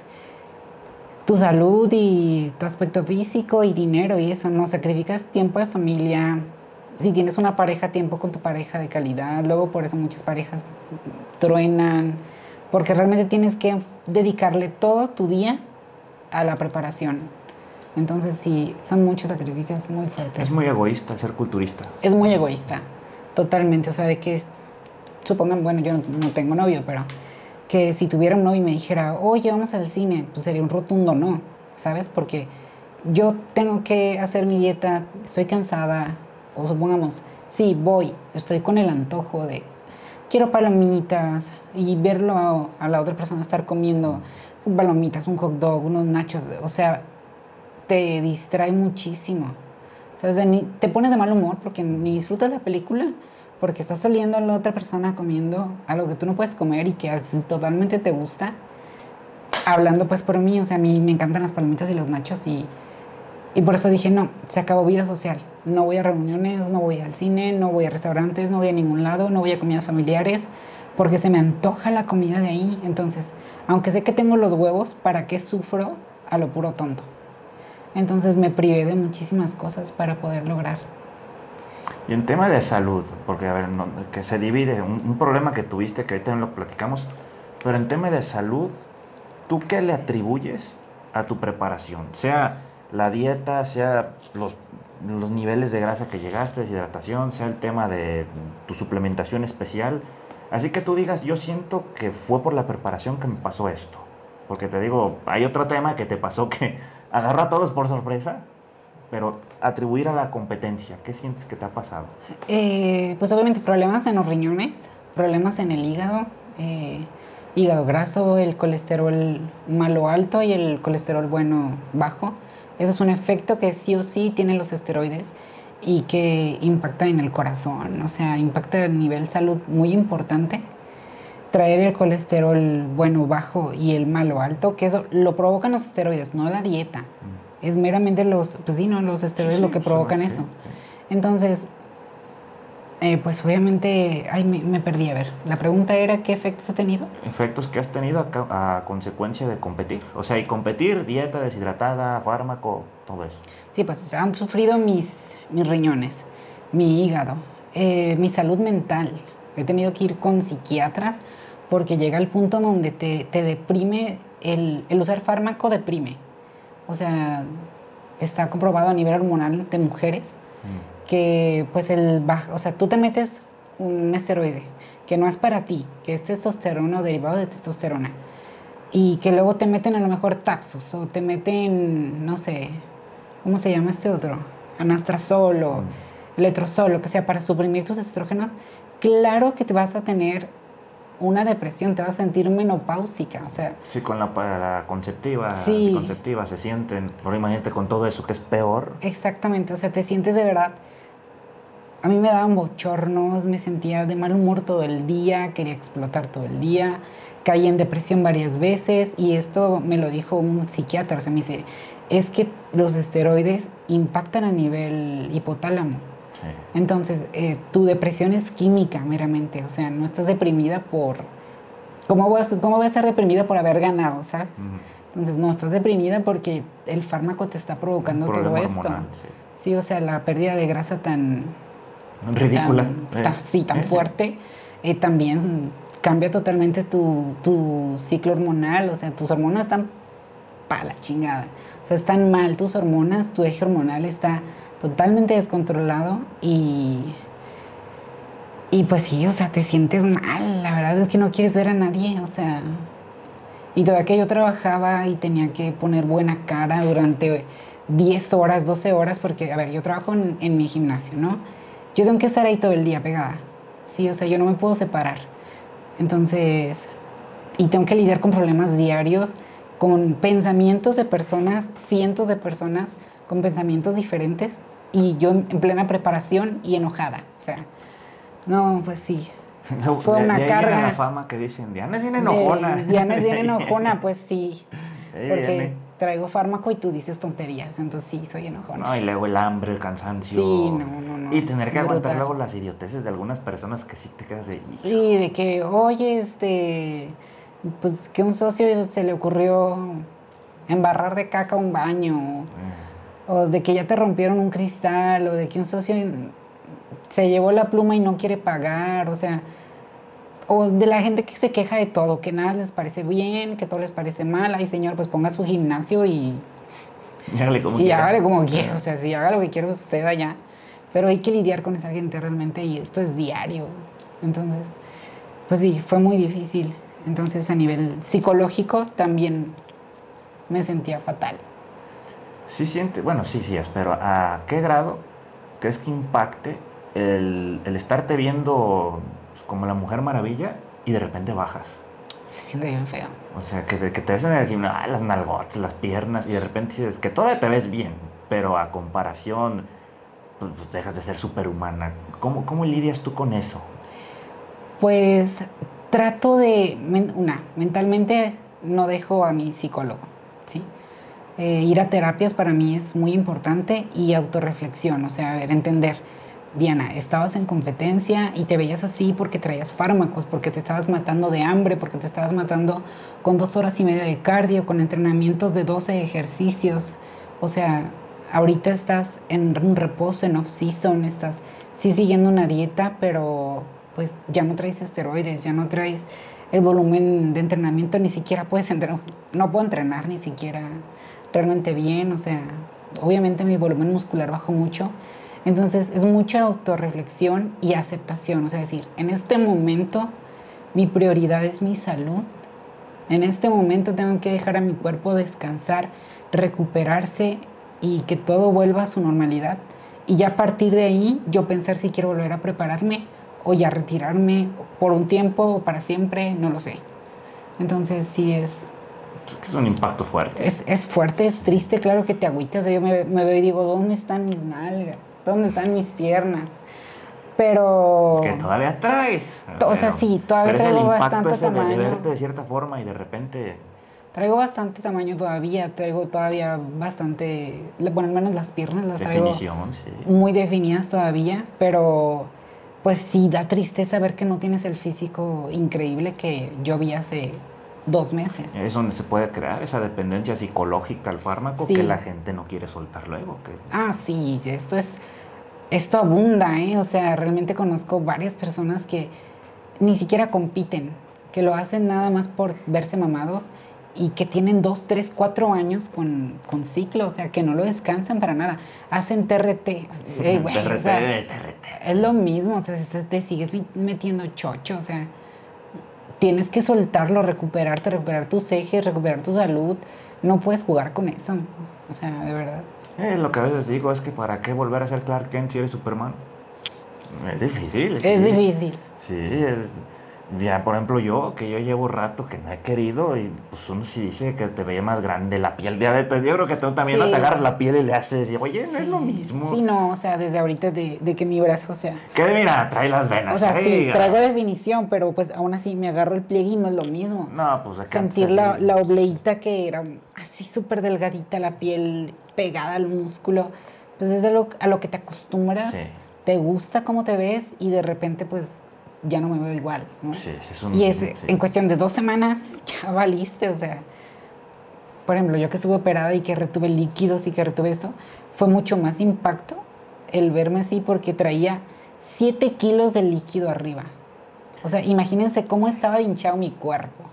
tu salud y tu aspecto físico y dinero y eso, no, sacrificas tiempo de familia. Si tienes una pareja, tiempo con tu pareja de calidad. Luego por eso muchas parejas truenan, porque realmente tienes que dedicarle todo tu día a la preparación. Entonces sí, son muchos sacrificios muy fuertes. es muy egoísta ser culturista. Es muy egoísta, totalmente. O sea, de que, supongan, bueno, yo no tengo novio, pero que si tuviera un novio y me dijera, oye, vamos al cine, pues sería un rotundo no, ¿sabes? Porque yo tengo que hacer mi dieta, estoy cansada, o supongamos, sí, voy, estoy con el antojo de, quiero palomitas, y verlo a, a la otra persona estar comiendo palomitas, un hot dog, unos nachos, o sea, te distrae muchísimo. O sea, ni, te pones de mal humor porque ni disfrutas la película, porque estás oliendo a la otra persona comiendo algo que tú no puedes comer y que así totalmente te gusta. Hablando pues por mí, o sea, a mí me encantan las palomitas y los nachos y, y por eso dije, no, se acabó vida social. No voy a reuniones, no voy al cine, no voy a restaurantes, no voy a ningún lado, no voy a comidas familiares, porque se me antoja la comida de ahí. Entonces, aunque sé que tengo los huevos, ¿para qué sufro a lo puro tonto? Entonces me privé de muchísimas cosas para poder lograr. Y en tema de salud, porque a ver, no, que se divide, un, un problema que tuviste, que ahorita lo platicamos, pero en tema de salud, ¿tú qué le atribuyes a tu preparación? Sea la dieta, sea los, los niveles de grasa que llegaste, deshidratación, sea el tema de tu suplementación especial. Así que tú digas, yo siento que fue por la preparación que me pasó esto. Porque te digo, hay otro tema que te pasó que agarró a todos por sorpresa. pero atribuir a la competencia, ¿qué sientes que te ha pasado? Eh, pues obviamente problemas en los riñones, problemas en el hígado, eh, hígado graso, el colesterol malo alto y el colesterol bueno bajo. Eso es un efecto que sí o sí tienen los esteroides y que impacta en el corazón, o sea, impacta a nivel salud muy importante. Traer el colesterol bueno bajo y el malo alto, que eso lo provocan los esteroides, no la dieta. Mm. Es meramente los, pues sí, no, los esteroides sí, sí, lo que provocan sí, eso. Sí. Entonces, eh, pues obviamente, ay, me, me perdí, a ver, la pregunta era, ¿qué efectos ha tenido? Efectos que has tenido a, a consecuencia de competir, o sea, y competir, dieta deshidratada, fármaco, todo eso. Sí, pues han sufrido mis, mis riñones, mi hígado, eh, mi salud mental. He tenido que ir con psiquiatras porque llega el punto donde te, te deprime, el, el usar fármaco deprime. O sea, está comprobado a nivel hormonal de mujeres mm. que pues el bajo, o sea, tú te metes un esteroide que no es para ti, que es testosterona o derivado de testosterona, y que luego te meten a lo mejor Taxus o te meten, no sé, ¿cómo se llama este otro? Anastrozol o mm. letrozol, lo que sea, para suprimir tus estrógenos. Claro que te vas a tener una depresión, te vas a sentir menopáusica, o sea... Sí, con la, la conceptiva, sí. conceptiva se sienten, pero imagínate con todo eso que es peor. Exactamente, o sea, te sientes de verdad... A mí me daban bochornos, me sentía de mal humor todo el día, quería explotar todo el día, caí en depresión varias veces y esto me lo dijo un psiquiatra, o sea, me dice, es que los esteroides impactan a nivel hipotálamo. Entonces, eh, tu depresión es química meramente, o sea, no estás deprimida por... ¿Cómo voy a, cómo voy a estar deprimida por haber ganado, sabes? Uh-huh. Entonces, no, estás deprimida porque el fármaco te está provocando todo esto. Hormonal, sí. sí, o sea, la pérdida de grasa tan... ridícula. Tan, eh. tan, sí, tan eh. fuerte, eh, también cambia totalmente tu, tu ciclo hormonal, o sea, tus hormonas están para la chingada. O sea, están mal tus hormonas, tu eje hormonal está... totalmente descontrolado y, y pues sí, o sea, te sientes mal, la verdad es que no quieres ver a nadie, o sea, y todavía que yo trabajaba y tenía que poner buena cara durante diez horas, doce horas, porque, a ver, yo trabajo en, en mi gimnasio, ¿no? Yo tengo que estar ahí todo el día pegada, sí, o sea, yo no me puedo separar, entonces, y tengo que lidiar con problemas diarios, con pensamientos de personas, cientos de personas con pensamientos diferentes, y yo en plena preparación y enojada, o sea, no, pues sí, no, fue de, una de ahí carga. Viene la fama que dicen, Diana es bien enojona. De, Diana es bien enojona, pues sí, ahí porque viene. Traigo fármaco y tú dices tonterías, entonces sí, soy enojona. No, y luego el hambre, el cansancio. Sí, no, no, no. Y tener que aguantar brutal. luego las idioteces de algunas personas que sí te quedas de... Sí, de que, oye, este, pues que un socio se le ocurrió embarrar de caca un baño, eh. o de que ya te rompieron un cristal, o de que un socio se llevó la pluma y no quiere pagar, o sea, o de la gente que se queja de todo, que nada les parece bien, que todo les parece mal. Ay, señor, pues ponga su gimnasio y... Y hágale como y quiera. hágale como quiera, o sea, si haga lo que quiera usted allá. Pero hay que lidiar con esa gente realmente y esto es diario. Entonces, pues sí, fue muy difícil. Entonces, a nivel psicológico también me sentía fatal. Sí siente, bueno, sí, sí, pero ¿a qué grado crees que impacte el, el estarte viendo pues, como la Mujer Maravilla y de repente bajas? Se siente bien feo. O sea, que te, que te ves en el gimnasio, ah, las nalgotas, las piernas, y de repente dices que todavía te ves bien, pero a comparación, pues, pues dejas de ser superhumana. ¿Cómo, ¿Cómo lidias tú con eso? Pues trato de, una, mentalmente no dejo a mi psicólogo, ¿sí? Eh, ir a terapias para mí es muy importante y autorreflexión, o sea, a ver, entender. Diana, estabas en competencia y te veías así porque traías fármacos, porque te estabas matando de hambre, porque te estabas matando con dos horas y media de cardio, con entrenamientos de doce ejercicios. O sea, ahorita estás en un reposo, en off-season, estás sí siguiendo una dieta, pero pues ya no traes esteroides, ya no traes el volumen de entrenamiento, ni siquiera puedes entrenar, no puedo entrenar ni siquiera realmente bien, o sea, obviamente mi volumen muscular bajó mucho. Entonces, es mucha autorreflexión y aceptación. O sea, decir, en este momento mi prioridad es mi salud. En este momento tengo que dejar a mi cuerpo descansar, recuperarse y que todo vuelva a su normalidad. Y ya a partir de ahí, yo pensar si quiero volver a prepararme o ya retirarme por un tiempo o para siempre, no lo sé. Entonces sí es... Es un impacto fuerte. Es, es fuerte, es triste, claro que te agüitas. O sea, yo me, me veo y digo, ¿dónde están mis nalgas? ¿Dónde están mis piernas? Pero... Que todavía traes. O, o sea, no, sí, todavía pero traigo es el bastante ese tamaño. De verte de cierta forma y de repente... Traigo bastante tamaño todavía, traigo todavía bastante... Bueno, al menos las piernas las Definición, traigo sí. muy definidas todavía, pero pues sí da tristeza ver que no tienes el físico increíble que yo vi hace dos meses. Es donde se puede crear esa dependencia psicológica al fármaco sí. que la gente no quiere soltar luego. Que... Ah, sí, esto es... Esto abunda, ¿eh? O sea, realmente conozco varias personas que ni siquiera compiten, que lo hacen nada más por verse mamados y que tienen dos, tres, cuatro años con, con ciclo, o sea, que no lo descansan para nada. Hacen T R T. Eh, güey, T R T, o sea, T R T. Es lo mismo, te, te sigues metiendo chocho, o sea, tienes que soltarlo, recuperarte, recuperar tus ejes, recuperar tu salud. No puedes jugar con eso, o sea, de verdad. Eh, lo que a veces digo es que ¿para qué volver a ser Clark Kent si eres Superman? Es difícil. Es sí. difícil. Sí, es... Ya, por ejemplo, yo, que yo llevo rato que no he querido y pues uno sí dice que te veía más grande la piel. Diabetes, yo creo que tú también sí. no te agarras la piel y le haces, y, oye, sí. no es lo mismo. Sí, no, o sea, desde ahorita de, de que mi brazo, o sea... Que mira, trae las venas. O sea, ahí, sí, traigo definición, pero pues aún así me agarro el pliegue y no es lo mismo. No, pues acá sentir la, la obleíta que era así súper delgadita, la piel pegada al músculo, pues es a lo, a lo que te acostumbras, sí. te gusta cómo te ves y de repente pues ya no me veo igual, ¿no? Sí, sí, es un, y es sí. en cuestión de dos semanas ya valiste, o sea, por ejemplo, yo que estuve operada y que retuve líquidos y que retuve esto, fue mucho más impacto el verme así porque traía siete kilos de líquido arriba. O sea, imagínense cómo estaba de hinchado mi cuerpo.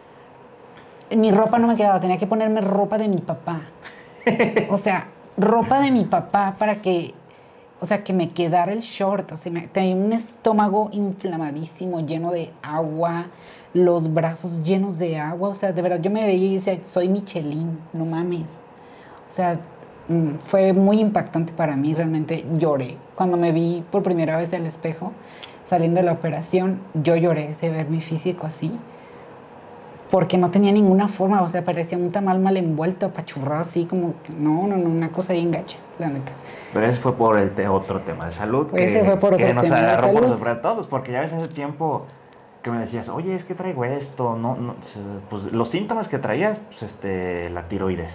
Mi ropa no me quedaba, tenía que ponerme ropa de mi papá. O sea, ropa de mi papá para que, o sea, que me quedara el short. O sea, me, tenía un estómago inflamadísimo, lleno de agua, los brazos llenos de agua. O sea, de verdad, yo me veía y decía, soy Michelin, no mames. O sea, fue muy impactante para mí, realmente lloré. Cuando me vi por primera vez al espejo, saliendo de la operación, yo lloré de ver mi físico así. Porque no tenía ninguna forma, o sea, parecía un tamal mal envuelto, apachurrado así, como que no, no, no, una cosa bien gacha, la neta. Pero ese fue por el te otro tema de salud. Pues ese fue por otro que nos tema agarró de salud. por sobre todos, porque ya ves hace tiempo que me decías, oye, es que traigo esto, no, no, pues los síntomas que traías, pues este, la tiroides.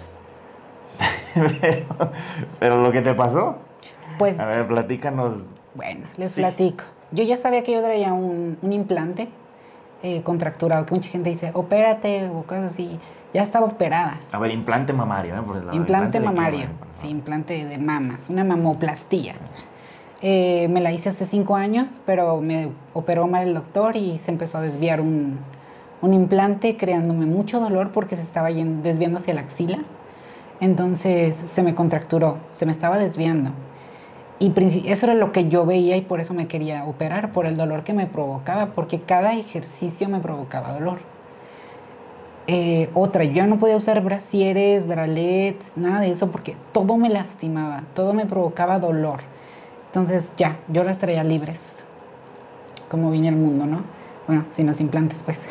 pero, pero lo que te pasó, pues, a ver, platícanos. Bueno, les sí. platico. Yo ya sabía que yo traía un, un implante eh, contracturado, que mucha gente dice, opérate o cosas así. Ya estaba operada. A ver, implante mamario, ¿eh? Por el lado, implante, implante mamario, qué, sí, implante de mamas, una mamoplastía. Eh, me la hice hace cinco años, pero me operó mal el doctor y se empezó a desviar un, un implante, creándome mucho dolor porque se estaba yendo, desviando hacia la axila. Entonces se me contracturó, se me estaba desviando. Y eso era lo que yo veía y por eso me quería operar, por el dolor que me provocaba, porque cada ejercicio me provocaba dolor. Eh, otra, yo no podía usar brasieres, bralets, nada de eso, porque todo me lastimaba, todo me provocaba dolor. Entonces ya, yo las traía libres, como vine al mundo, ¿no? Bueno, sin los implantes, pues.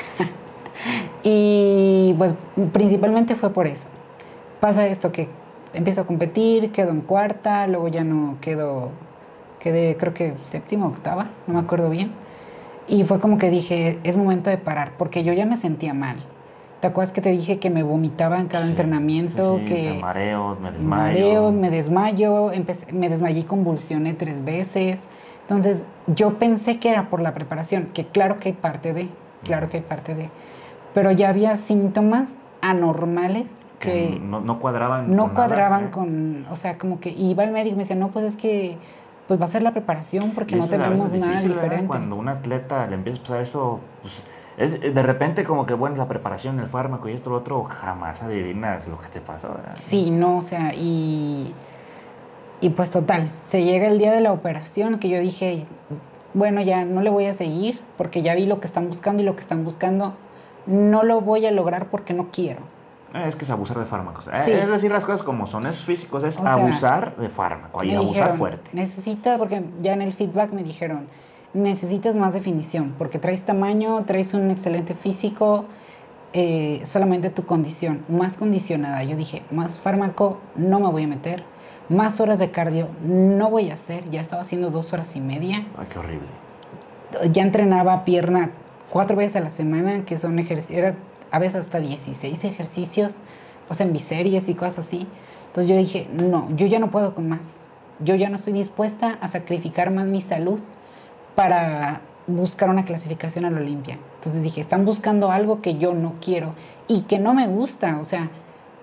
Y pues principalmente fue por eso. Pasa esto que empiezo a competir, quedo en cuarta, luego ya no quedo, quedé creo que séptima, octava, no me acuerdo bien. Y fue como que dije, es momento de parar, porque yo ya me sentía mal. ¿Te acuerdas que te dije que me vomitaba en cada sí, entrenamiento? Sí, sí, que mareos, me desmayo. Mareos, me desmayo, empecé, me desmayé y convulsioné tres veces. Entonces, yo pensé que era por la preparación, que claro que hay parte de, claro que hay parte de. Pero ya había síntomas anormales que, que no, no cuadraban no con cuadraban nada, ¿eh? con, o sea, como que iba el médico y me decía, no, pues es que pues va a ser la preparación porque no tenemos nada difícil, diferente. ¿verdad? Cuando un atleta le empieza a pasar eso, pues es de repente como que, bueno, la preparación, el fármaco y esto, lo otro, jamás adivinas lo que te pasa, ¿verdad? Sí, no, o sea, y, y pues total, se llega el día de la operación que yo dije, bueno, ya no le voy a seguir porque ya vi lo que están buscando y lo que están buscando no lo voy a lograr porque no quiero. Eh, Es que es abusar de fármacos. Eh, Sí. Es decir, las cosas como son. Es físicos, es O sea, abusar de fármaco. Y me abusar dijeron, fuerte. necesitas, porque ya en el feedback me dijeron, necesitas más definición, porque traes tamaño, traes un excelente físico, eh, solamente tu condición, más condicionada. Yo dije, más fármaco no me voy a meter, más horas de cardio no voy a hacer, ya estaba haciendo dos horas y media, Ay, qué horrible. ya entrenaba pierna cuatro veces a la semana, que son ejercicios, era a veces hasta dieciséis ejercicios, o sea, en biseries y cosas así. Entonces yo dije, no, yo ya no puedo con más. Yo ya no estoy dispuesta a sacrificar más mi salud para buscar una clasificación a la Olimpia. Entonces dije, están buscando algo que yo no quiero y que no me gusta. O sea,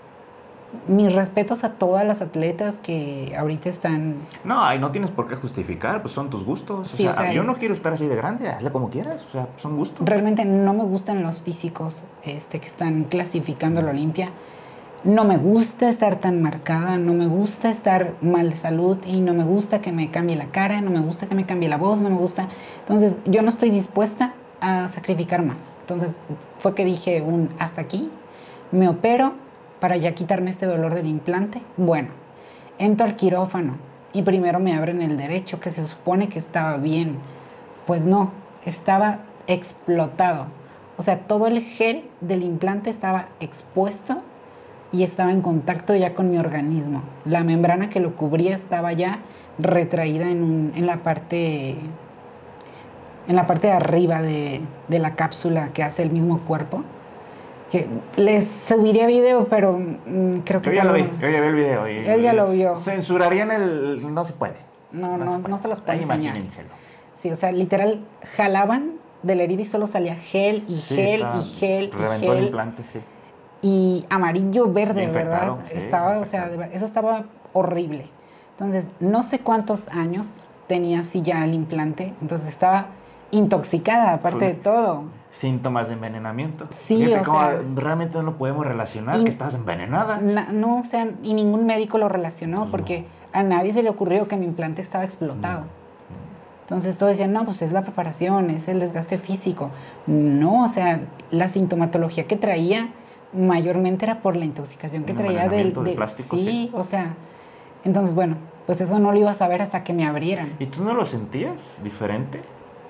mis respetos a todas las atletas que ahorita están... No, ahí no tienes por qué justificar, pues son tus gustos. Sí, o, sea, o sea, yo no quiero estar así de grande, hazle como quieras, o sea, son gustos. Realmente no me gustan los físicos este, que están clasificando a la Olimpia. No me gusta estar tan marcada, no me gusta estar mal de salud y no me gusta que me cambie la cara, no me gusta que me cambie la voz, no me gusta. Entonces, yo no estoy dispuesta a sacrificar más. Entonces, fue que dije un hasta aquí, me opero para ya quitarme este dolor del implante. Bueno, entro al quirófano y primero me abren el derecho, que se supone que estaba bien. Pues no, estaba explotado. O sea, todo el gel del implante estaba expuesto y estaba en contacto ya con mi organismo. La membrana que lo cubría estaba ya retraída en, un, en la parte en la parte de arriba de, de la cápsula que hace el mismo cuerpo. Que les subiría video, pero mmm, creo que... Yo ya lo vi, solo- yo ya vi el video. Y, Él ya lo vio. Censurarían el... No se puede. No, no, se puede. no se los puede Ahí enseñar. imagínenselo. Sí, o sea, literal, jalaban de la herida y solo salía gel y Sí, gel está- y gel y Reventó el gel. implante, sí. Y amarillo, verde, Infectado, ¿verdad? sí, estaba, o sea, infectado. de ver- eso estaba horrible. Entonces, no sé cuántos años tenía así ya el implante, entonces estaba intoxicada, aparte Fue- de todo. Síntomas de envenenamiento. Sí, Fíjate o cómo sea- realmente no lo podemos relacionar, Y- que estabas envenenada. Na- no, o sea, y ningún médico lo relacionó No. porque a nadie se le ocurrió que mi implante estaba explotado. Entonces todos decían, no, pues es la preparación, es el desgaste físico. No, o sea, la sintomatología que traía mayormente era por la intoxicación que Un traía del... envenenamiento de de- plástico, sí, sí. o sea, entonces bueno, pues eso no lo iba a saber hasta que me abrieran. ¿Y tú no lo sentías diferente?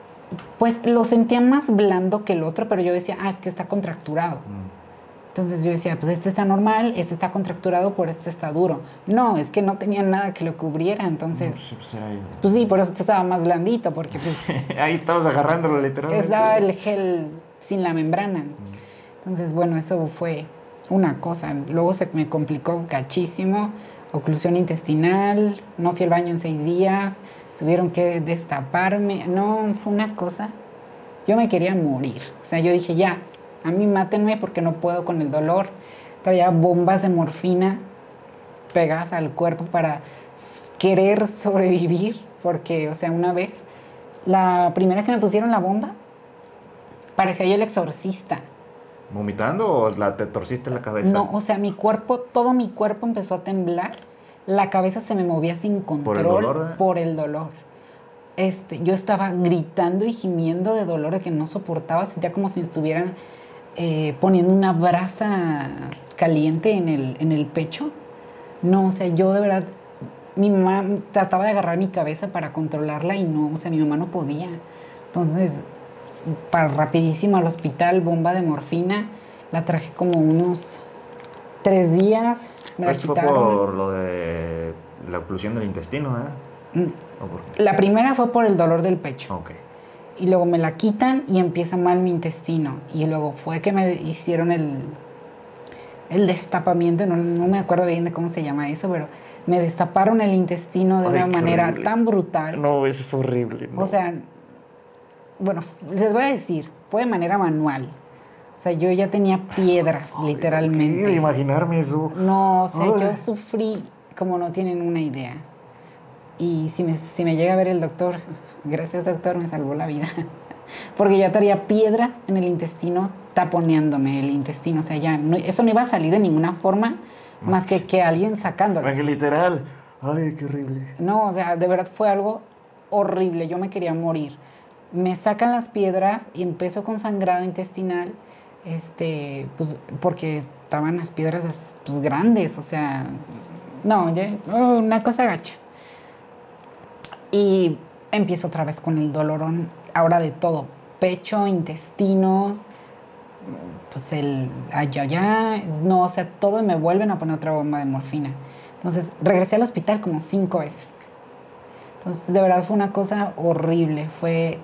Pues lo sentía más blando que el otro, pero yo decía, ah, es que está contracturado. Mm. Entonces yo decía, pues este está normal, este está contracturado, por esto está duro. No, es que no tenía nada que lo cubriera, entonces... No, sí, pues era ahí. Pues sí, por eso estaba más blandito, porque pues Ahí estabas agarrándolo literalmente. estaba el gel sin la membrana. Entonces, bueno, eso fue una cosa. Luego se me complicó cachísimo, oclusión intestinal, no fui al baño en seis días, tuvieron que destaparme. No, fue una cosa. Yo me quería morir. O sea, yo dije, ya, a mí mátenme porque no puedo con el dolor. Traía bombas de morfina pegadas al cuerpo para s- querer sobrevivir, porque, o sea, una vez, la primera que me pusieron la bomba, parecía yo el exorcista. ¿Vomitando o la, te torciste la cabeza? No, o sea, mi cuerpo, todo mi cuerpo empezó a temblar, la cabeza se me movía sin control dolor, eh? por el dolor. Este, yo estaba gritando y gimiendo de dolor, de que no soportaba, sentía como si me estuvieran eh, poniendo una brasa caliente en el, en el pecho. No, o sea, yo de verdad, mi mamá trataba de agarrar mi cabeza para controlarla y no, o sea, mi mamá no podía. Entonces, para rapidísimo al hospital, bomba de morfina, la traje como unos tres días, me la Pues fue quitaron. por lo de la oclusión del intestino, ¿eh? Mm. ¿O por qué? La primera fue por el dolor del pecho. Ok. Y luego me la quitan y empieza mal mi intestino. Y luego fue que me hicieron el, el destapamiento, no, no me acuerdo bien de cómo se llama eso, pero me destaparon el intestino de Ay, una qué manera horrible. tan brutal. No, eso fue horrible. no. O sea, bueno, les voy a decir, fue de manera manual. O sea, yo ya tenía piedras, Ay, literalmente. no quiero imaginarme eso. No, o sea, Ay. yo sufrí como no tienen una idea. Y si me, si me llega a ver el doctor, gracias doctor, me salvó la vida. Porque ya traía piedras en el intestino taponeándome el intestino. O sea, ya no, eso no iba a salir de ninguna forma más que que alguien sacándolo. Porque literal. Ay, qué horrible. No, o sea, de verdad fue algo horrible. Yo me quería morir. Me sacan las piedras y empezó con sangrado intestinal. este, pues, porque estaban las piedras pues, grandes, o sea, no, ya, oh, una cosa gacha. Y empiezo otra vez con el dolorón, ahora de todo, pecho, intestinos, pues el allá, allá, no, o sea, todo, y me vuelven a poner otra bomba de morfina. Entonces, regresé al hospital como cinco veces. Entonces, de verdad fue una cosa horrible, fue,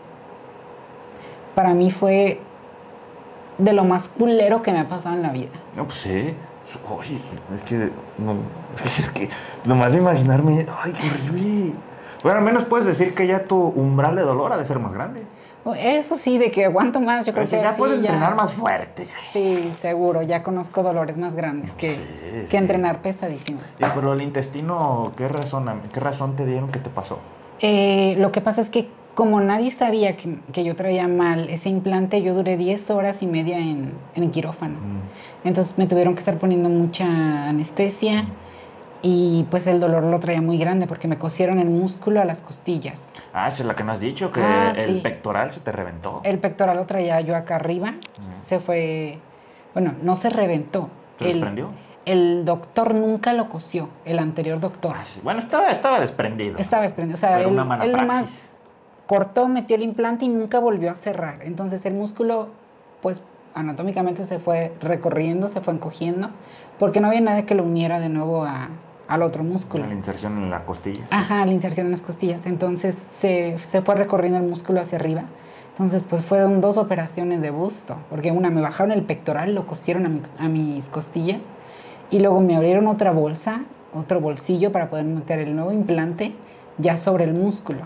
para mí fue de lo más culero que me ha pasado en la vida. No, pues sí. Ay, es que, no, es que nomás de imaginarme, ay, qué horrible. Bueno, al menos puedes decir que ya tu umbral de dolor ha de ser más grande. Eso sí, de que aguanto más, yo creo Pero que ya sí, puedes ya, entrenar más fuerte. Sí, seguro, ya conozco dolores más grandes que, Sí, que sí. entrenar pesadísimo. Y, pero el intestino, ¿qué razón, qué razón te dieron que te pasó? Eh, lo que pasa es que como nadie sabía que, que yo traía mal ese implante, yo duré diez horas y media en, en el quirófano. Mm. Entonces me tuvieron que estar poniendo mucha anestesia. Mm. Y pues el dolor lo traía muy grande porque me cosieron el músculo a las costillas. Ah, esa es la que no has dicho, que Ah, el sí. pectoral se te reventó. El pectoral lo traía yo acá arriba. Mm. Se fue, bueno, no se reventó. ¿Se el, desprendió? El doctor nunca lo cosió, el anterior doctor. Ah, sí. Bueno, estaba, estaba desprendido. Estaba desprendido. O sea, Pero él, una mala él praxis. nomás cortó, metió el implante y nunca volvió a cerrar. Entonces el músculo, pues anatómicamente se fue recorriendo, se fue encogiendo, porque no había nada que lo uniera de nuevo a... al otro músculo. La inserción en la costilla. Ajá, la inserción en las costillas. Entonces se, se fue recorriendo el músculo hacia arriba. Entonces, pues fueron dos operaciones de busto, porque una me bajaron el pectoral, lo cosieron a, mi, a mis costillas, y luego me abrieron otra bolsa, otro bolsillo para poder meter el nuevo implante ya sobre el músculo.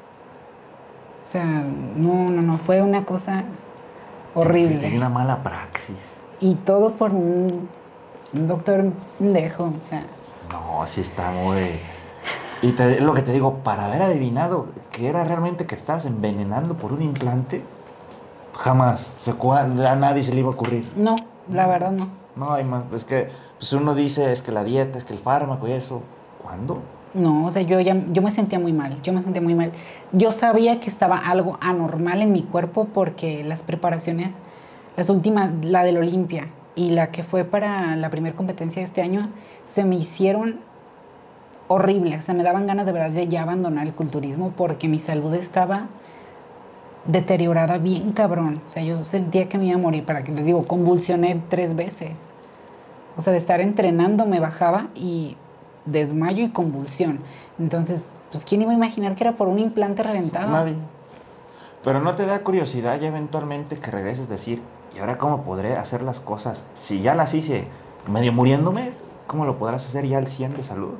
O sea, no, no, no, fue una cosa horrible. Tenía una mala praxis. Y todo por un, un doctor pendejo, o sea... No, sí está muy... Y te, lo que te digo, para haber adivinado que era realmente que te estabas envenenando por un implante, jamás. O sea, a nadie se le iba a ocurrir. No, la verdad no. No, hay más. Es que pues uno dice, es que la dieta, es que el fármaco y eso. ¿Cuándo? No, o sea, yo, ya, yo me sentía muy mal, yo me sentía muy mal. Yo sabía que estaba algo anormal en mi cuerpo porque las preparaciones, las últimas, la del Olimpia y la que fue para la primera competencia de este año, se me hicieron horribles. O sea, me daban ganas de verdad de ya abandonar el culturismo porque mi salud estaba deteriorada bien cabrón. O sea, yo sentía que me iba a morir. Para que les digo, convulsioné tres veces. O sea, de estar entrenando me bajaba y desmayo y convulsión. Entonces, pues, ¿quién iba a imaginar que era por un implante reventado? Nadie. Pero ¿no te da curiosidad ya eventualmente que regreses a decir, ¿y ahora cómo podré hacer las cosas? Si ya las hice medio muriéndome, ¿cómo lo podrás hacer ya al cien de salud?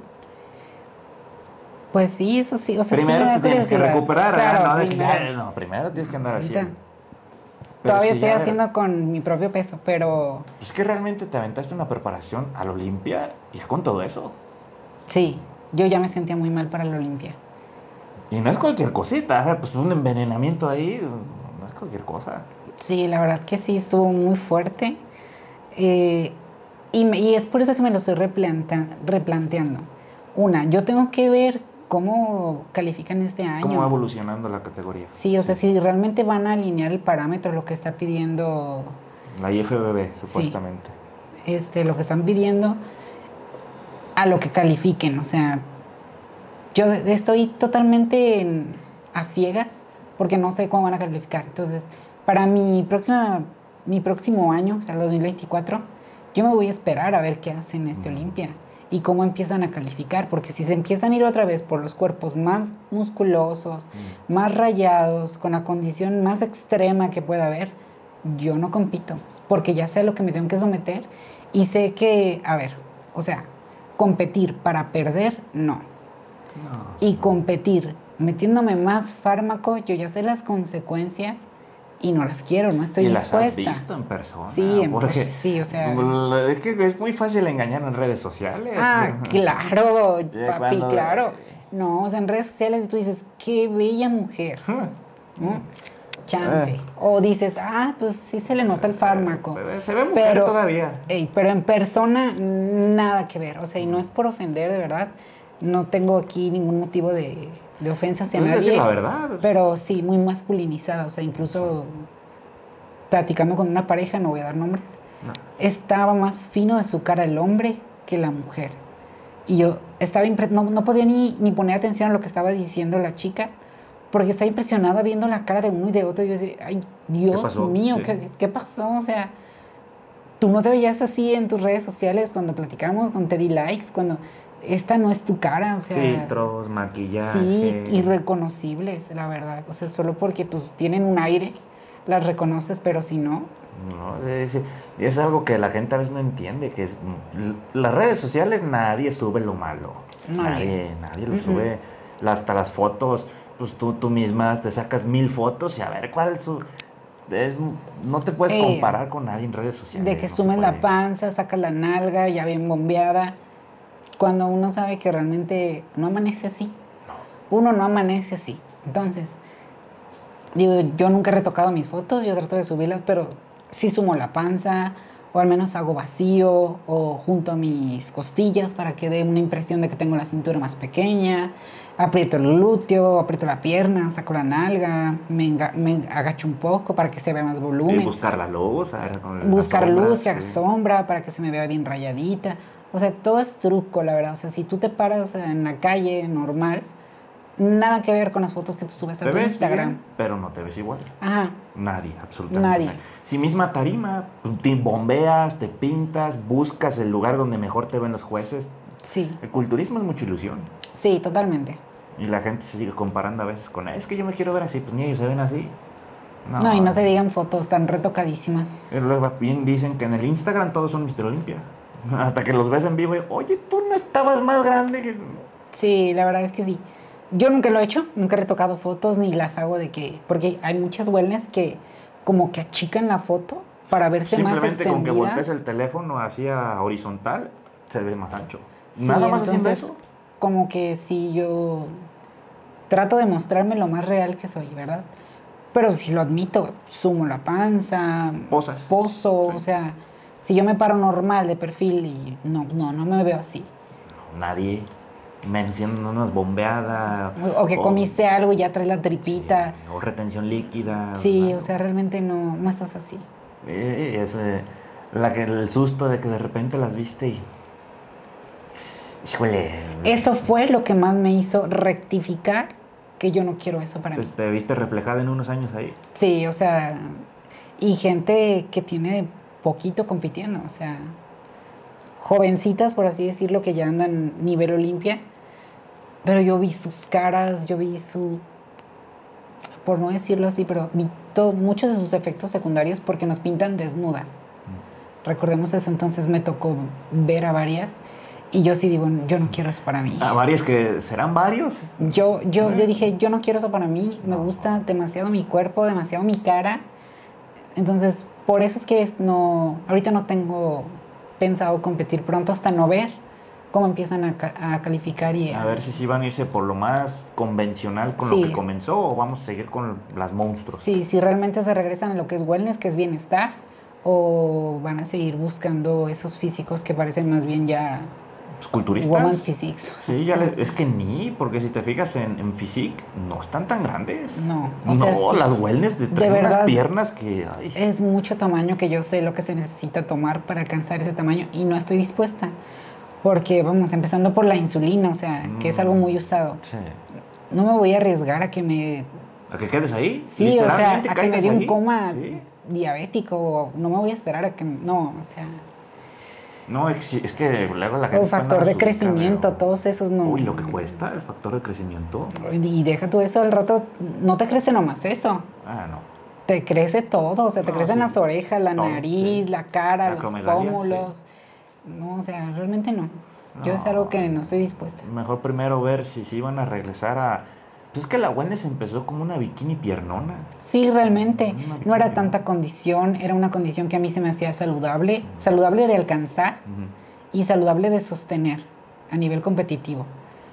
Pues sí, eso sí. O sea, primero sí me da te tienes que curiosidad. recuperar, Claro, ¿no? De primero. que, no, primero tienes que andar al Ahorita. cien. Pero Todavía si estoy ya- haciendo con mi propio peso, pero Es que realmente te aventaste una preparación al Olimpia y ya con todo eso. sí, yo ya me sentía muy mal para la Olimpia. Y no es cualquier cosita, o sea, pues un envenenamiento ahí, no es cualquier cosa. Sí, la verdad que sí, estuvo muy fuerte. Eh, y, me- y es por eso que me lo estoy replanta- replanteando. Una, yo tengo que ver cómo califican este año. ¿Cómo va evolucionando la categoría? Sí, o sea, si realmente van a alinear el parámetro, lo que está pidiendo, La I F B B, supuestamente. este, lo que están pidiendo, a lo que califiquen. O sea, yo estoy totalmente en- a ciegas porque no sé cómo van a calificar. Entonces, para mi próxima, mi próximo año, o sea, el dos mil veinticuatro, yo me voy a esperar a ver qué hacen este Mm. Olimpia y cómo empiezan a calificar, porque si se empiezan a ir otra vez por los cuerpos más musculosos, Mm. más rayados, con la condición más extrema que pueda haber, yo no compito, porque ya sé a lo que me tengo que someter y sé que, a ver, o sea, competir para perder, no. No, Y competir metiéndome más fármaco, yo ya sé las consecuencias y no las quiero, no estoy y las has dispuesta. visto en persona. Sí, en porque pers- sí, o sea- Es que es muy fácil engañar en redes sociales. Ah, claro, Ya papi, cuando- claro. No, o sea, en redes sociales tú dices, qué bella mujer, ¿no? Chance. Eh. O dices, ah, pues sí se le nota el fármaco. Se ve mujer Pero- todavía. Ey, pero en persona, nada que ver. O sea, y no es por ofender, de verdad. No tengo aquí ningún motivo de, de ofensa hacia Pues nadie. decir la verdad. Pero sí, muy masculinizada. O sea, incluso platicando con una pareja, no voy a dar nombres, No. estaba más fino de su cara el hombre que la mujer. Y yo estaba impre- no, no podía ni, ni poner atención a lo que estaba diciendo la chica, porque estaba impresionada viendo la cara de uno y de otro. Y yo decía, ay, Dios pasó? mío, Sí. ¿qué, ¿qué pasó? O sea, tú no te veías así en tus redes sociales cuando platicamos, cuando te di likes, cuando esta no es tu cara, o sea... Filtros, maquillaje. Sí, irreconocibles, la verdad. O sea, solo porque pues tienen un aire, las reconoces, pero si no... No, es, es algo que la gente a veces no entiende, que es las redes sociales nadie sube lo malo. Nadie. Nadie, nadie lo Uh-uh. sube. Hasta las fotos, pues tú, tú misma te sacas mil fotos y a ver cuál es su... es- no te puedes Eh, comparar con nadie en redes sociales. De que no se sumes la puede. panza, sacas la nalga, ya bien bombeada, cuando uno sabe que realmente no amanece así. Uno no amanece así. Entonces, digo, yo nunca he retocado mis fotos, yo trato de subirlas, pero sí sumo la panza, o al menos hago vacío, o junto a mis costillas para que dé una impresión de que tengo la cintura más pequeña, aprieto el glúteo, aprieto la pierna, saco la nalga, me, enga- me agacho un poco para que se vea más Y volumen. buscar la luz, a ver, con la Buscar sombra, luz, que haga sí. sombra, para que se me vea bien rayadita. O sea, todo es truco, la verdad. O sea, si tú te paras en la calle normal, nada que ver con las fotos que tú subes a Te tu ves Instagram. bien, pero no te ves igual. Ajá, Nadie, absolutamente Nadie. nadie. Si misma tarima, pues, te bombeas, te pintas, buscas el lugar donde mejor te ven los jueces. sí, El culturismo es mucha ilusión. sí, totalmente. Y la gente se sigue comparando a veces con, es que yo me quiero ver así, pues ni ellos se ven así. No, y no se digan fotos tan retocadísimas. Y luego bien dicen que en el Instagram todos son mister Olimpia. Hasta que los ves en vivo y, oye, tú no estabas más grande que... Sí, la verdad es que sí. Yo nunca lo he hecho, nunca he retocado fotos ni las hago de que... Porque hay muchas wellness que como que achican la foto para verse más Simplemente con que extendidas. voltees el teléfono hacia horizontal, se ve más ancho. Sí, Nada más haciendo entonces, eso. como que sí, yo trato de mostrarme lo más real que soy, ¿verdad? Pero si lo admito, sumo la panza, Posas. poso, Sí. o sea, si yo me paro normal de perfil y no, no, no me veo así. Nadie. Menos siendo unas bombeadas. O que comiste algo y ya traes la tripita. Sí, o retención líquida. Sí, no. o sea, realmente no, no estás así. Eh, es eh, la que, el susto de que de repente las viste y... Híjole. Eso fue lo que más me hizo rectificar que yo no quiero eso para te, mí. te viste reflejada en unos años ahí. Sí, o sea, y gente que tiene poquito compitiendo, o sea, jovencitas, por así decirlo, que ya andan nivel Olimpia, pero yo vi sus caras, yo vi su, por no decirlo así, pero vi todo, muchos de sus efectos secundarios porque nos pintan desnudas. Recordemos eso, entonces me tocó ver a varias y yo sí digo, yo no quiero eso para mí. A varias que serán varios. Yo, yo, yo dije, yo no quiero eso para mí, me No. gusta demasiado mi cuerpo, demasiado mi cara. Entonces, por eso es que es- no, ahorita no tengo pensado competir pronto hasta no ver cómo empiezan a, ca- a calificar y A ver si sí van a irse por lo más convencional con Sí. lo que comenzó o vamos a seguir con las monstruos. sí, si realmente se regresan a lo que es wellness, que es bienestar, o van a seguir buscando esos físicos que parecen más bien ya Pues, culturistas. woman's physiques. Sí, ya le- es que ni, porque si te fijas en, en physique, no están tan grandes. No, o no, sea, sí. las wellness de, De traen unas verdad. piernas que... ay, Es mucho tamaño que yo sé lo que se necesita tomar para alcanzar ese tamaño y no estoy dispuesta. Porque, vamos, empezando por la insulina, o sea, que es algo muy usado. sí. No me voy a arriesgar a que me... ¿A que quedes ahí? Sí, o sea, Literalmente a que me caigas dé un ahí. coma Sí. diabético. O no me voy a esperar a que... No, o sea... No, es, es que luego la gente... O factor anda de súper crecimiento, cabrón. todos esos no... Uy, lo que cuesta el factor de crecimiento. Y deja tú eso, al rato no te crece nomás eso. Ah, no. Te crece todo, o sea, te No, crecen sí. las orejas, la Todo, nariz, sí. la cara, La los acromegalia, pómulos. No, o sea, realmente no. Yo es No. algo que no estoy dispuesta. Mejor primero ver si se iban a regresar a... Pues es que la wellness empezó como una bikini piernona. Sí, realmente. Una No era bikini. tanta condición, era una condición que a mí se me hacía saludable, saludable de alcanzar Ujú. y saludable de sostener a nivel competitivo.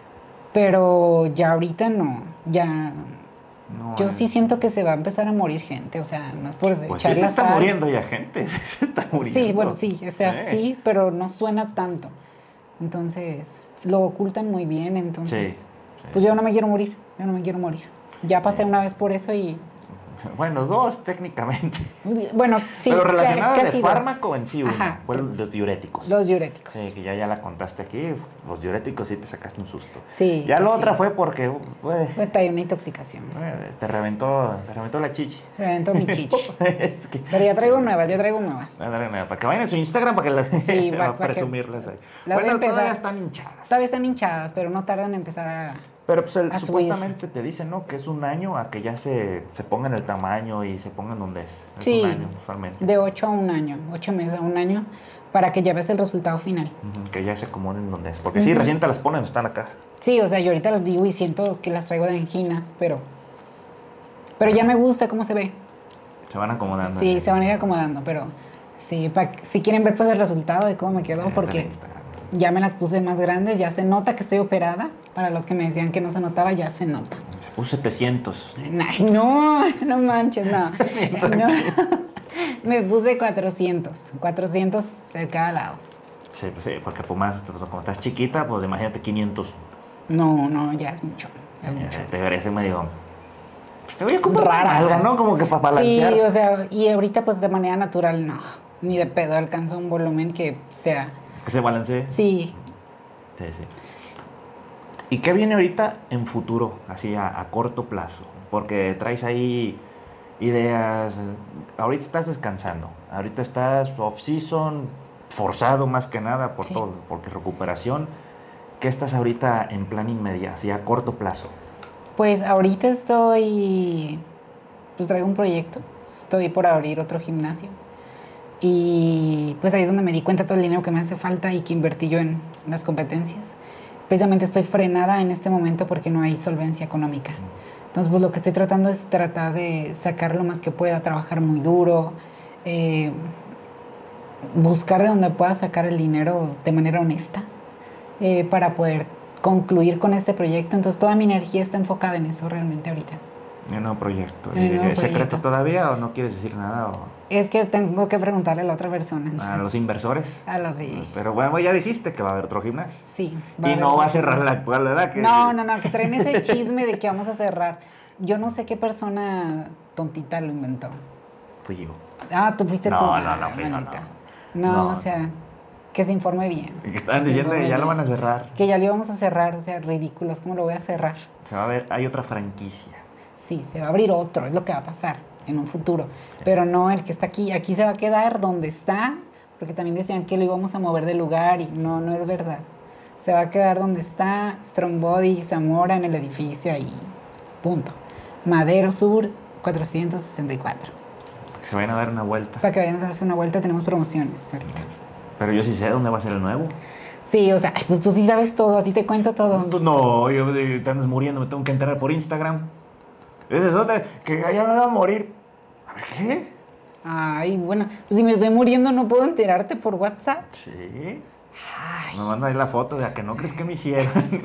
Pero ya ahorita no, ya... No, Yo eh, sí siento que se va a empezar a morir gente, o sea, no es por Pues sí echarle se está sal. muriendo ya gente, sí se está muriendo. Sí, bueno, sí, o sea, Eh. sí, pero no suena tanto. Entonces, lo ocultan muy bien, entonces... Sí, sí. Pues yo no me quiero morir, yo no me quiero morir. Ya pasé una vez por eso y Bueno, dos técnicamente. Bueno, sí. Pero relacionada ca- de casi dos. fármaco en sí, uno. Ajá. Fue los diuréticos. Los diuréticos. Sí, que ya, ya la contaste aquí. Los diuréticos sí te sacaste un susto. Sí, Ya sí, la sí. otra fue porque uh, fue- Fue también una intoxicación. eh, te reventó, te reventó la chichi. Reventó mi chichi. Es que... Pero ya traigo nuevas, ya traigo nuevas. Ándale, nada, para que vayan en su Instagram para que las Sí, para pa- pa' que- presumirlas ahí. las voy a Bueno, empezar. todavía están hinchadas. Todavía están hinchadas, pero no tardan en empezar a... Pero pues el- a subir. supuestamente te dicen, ¿no? Que es un año a que ya se, se pongan el tamaño y se pongan donde es. Es Sí. un año usualmente. De ocho a un año, ocho meses a un año, para que ya veas el resultado final. Ujú, que ya se acomoden donde es. Porque sí, recién te las ponen, están acá. Sí, o sea, yo ahorita las digo y siento que las traigo de anginas, pero... Pero ya me gusta cómo se ve. Se van acomodando. Sí, se van a ir acomodando, pero... Sí, pa- si quieren ver pues el resultado de cómo me quedó, Eh, porque en Instagram. ya me las puse más grandes, ya se nota que estoy operada. Para los que me decían que no se notaba, ya se nota. Se puso setecientos. Ay, no, no manches, no. No. Me puse cuatrocientos, cuatrocientos de cada lado. Sí, pues sí, porque pues más, pues, como estás chiquita, pues imagínate quinientos. No, no, ya es mucho. Es mucho. Eh, te debería ser medio... Pues te voy a comprar Rara. algo, ¿no? Como que para balancear. Sí, o sea, y ahorita pues de manera natural no. Ni de pedo alcanza un volumen que sea. Que se balancee. Sí, Sí, sí. ¿Y qué viene ahorita en futuro, así a, a corto plazo? Porque traes ahí ideas. eh, Ahorita estás descansando. Ahorita estás off-season, forzado más que nada por Sí. todo, porque recuperación. ¿Qué estás ahorita en plan inmediato, así a corto plazo? pues ahorita estoy, pues traigo un proyecto, estoy por abrir otro gimnasio y pues ahí es donde me di cuenta todo el dinero que me hace falta y que invertí yo en las competencias. Precisamente estoy frenada en este momento porque no hay solvencia económica. Entonces pues lo que estoy tratando es tratar de sacar lo más que pueda, trabajar muy duro, eh, buscar de donde pueda sacar el dinero de manera honesta eh, para poder concluir con este proyecto. Entonces toda mi energía está enfocada en eso realmente ahorita. En un nuevo proyecto. En el nuevo ¿Es secreto proyecto. todavía o no quieres decir nada? O Es que tengo que preguntarle a la otra persona. a los inversores. A los sí. Pero bueno, ya dijiste que va a haber otro gimnasio. Sí. Y haber no otro va a cerrar la gimnasio. actual, ¿verdad? Que- No, no, no, que traen ese chisme de que vamos a cerrar. Yo no sé qué persona tontita lo inventó. Fui yo. Ah, tú fuiste No, tú. no, Ah, no fui yo, maldita. no. No, No. o sea, que se informe bien. Y que estaban Que se diciendo que informe ya lo bien. van a cerrar. Que ya lo íbamos a cerrar, o sea, ridículos. ¿Cómo lo voy a cerrar? Se va a ver, hay otra franquicia. Sí, se va a abrir otro, es lo que va a pasar en un futuro. Pero no el que está aquí. Aquí se va a quedar donde está, porque también decían que lo íbamos a mover de lugar y no, no es verdad. Se va a quedar donde está Strong Body, Zamora, en el edificio ahí. Punto. Madero Sur, cuatrocientos sesenta y cuatro. Que se vayan a dar una vuelta. Para que vayan a hacer una vuelta, tenemos promociones ahorita. Pero yo sí sé dónde va a ser el nuevo. Sí, o sea, ay, pues tú sí sabes todo, a ti te cuento todo. No, yo eh, te andas muriendo, me tengo que enterar por Instagram. Esa es otra, que ya me va a morir. A ver, ¿qué? Ay, bueno, pues si me estoy muriendo no puedo enterarte por WhatsApp. Sí. Ay, Me mandan ahí la foto de a que no crees que me hicieron.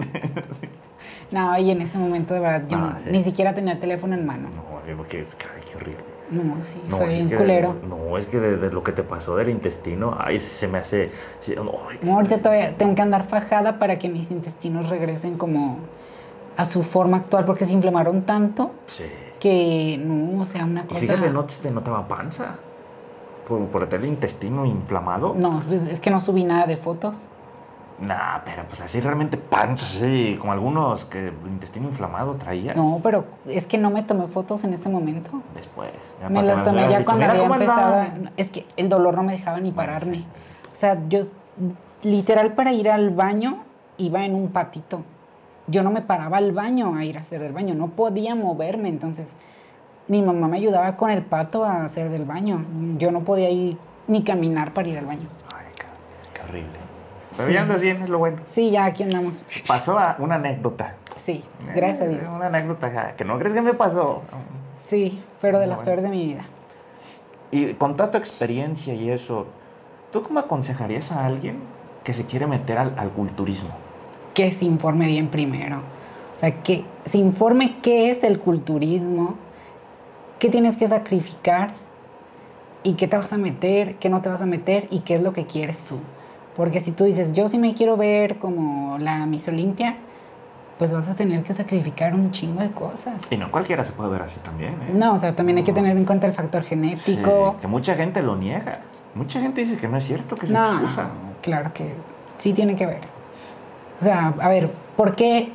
no, y en ese momento de verdad yo No, no- sí. ni siquiera tenía el teléfono en mano. No, porque es que, ay, qué horrible. No, sí, No, fue es bien que- culero. No, es que de, de lo que te pasó del intestino, ay, se me hace... sí, no, ay, No, ahorita todavía tengo que andar fajada para que mis intestinos regresen como a su forma actual porque se inflamaron tanto sí. que no, o sea, una Y cosa... fíjate, no te notaba panza. Por, por tener el intestino inflamado. No, pues, es que no subí nada de fotos. Nah, pero pues así realmente panza, sí, como algunos que el intestino inflamado traías. No, pero es que no me tomé fotos en ese momento. Después. ya Me para que las nos tomé hubieras ya dicho, cuando "Mira había cómo empezado. andaba". a- Es que el dolor no me dejaba ni Bueno, pararme. sí, sí, sí. O sea, yo literal para ir al baño iba en un patito. Yo no me paraba al baño a ir a hacer del baño, no podía moverme. Entonces, mi mamá me ayudaba con el pato a hacer del baño. Yo no podía ir ni caminar para ir al baño. Ay, qué, qué horrible. Pero Sí. ya andas bien, es lo bueno. Sí, ya aquí andamos. Pasó a una anécdota. Sí, gracias a Eh, Dios. Una anécdota ja, que no crees que me pasó. Sí, pero de las Bueno. peores de mi vida. Y con toda tu experiencia y eso, ¿tú cómo aconsejarías a alguien que se quiere meter al, al culturismo? Que se informe bien primero. O sea, que se informe qué es el culturismo, qué tienes que sacrificar y qué te vas a meter, qué no te vas a meter y qué es lo que quieres tú. Porque si tú dices, yo sí me quiero ver como la Miss Olimpia, pues vas a tener que sacrificar un chingo de cosas. Y no cualquiera se puede ver así también, ¿eh? No, o sea, también hay que No. tener en cuenta el factor genético. Sí, que mucha gente lo niega. Mucha gente dice que no es cierto, que se No, excusa. claro que sí tiene que ver. O sea, a ver, ¿por qué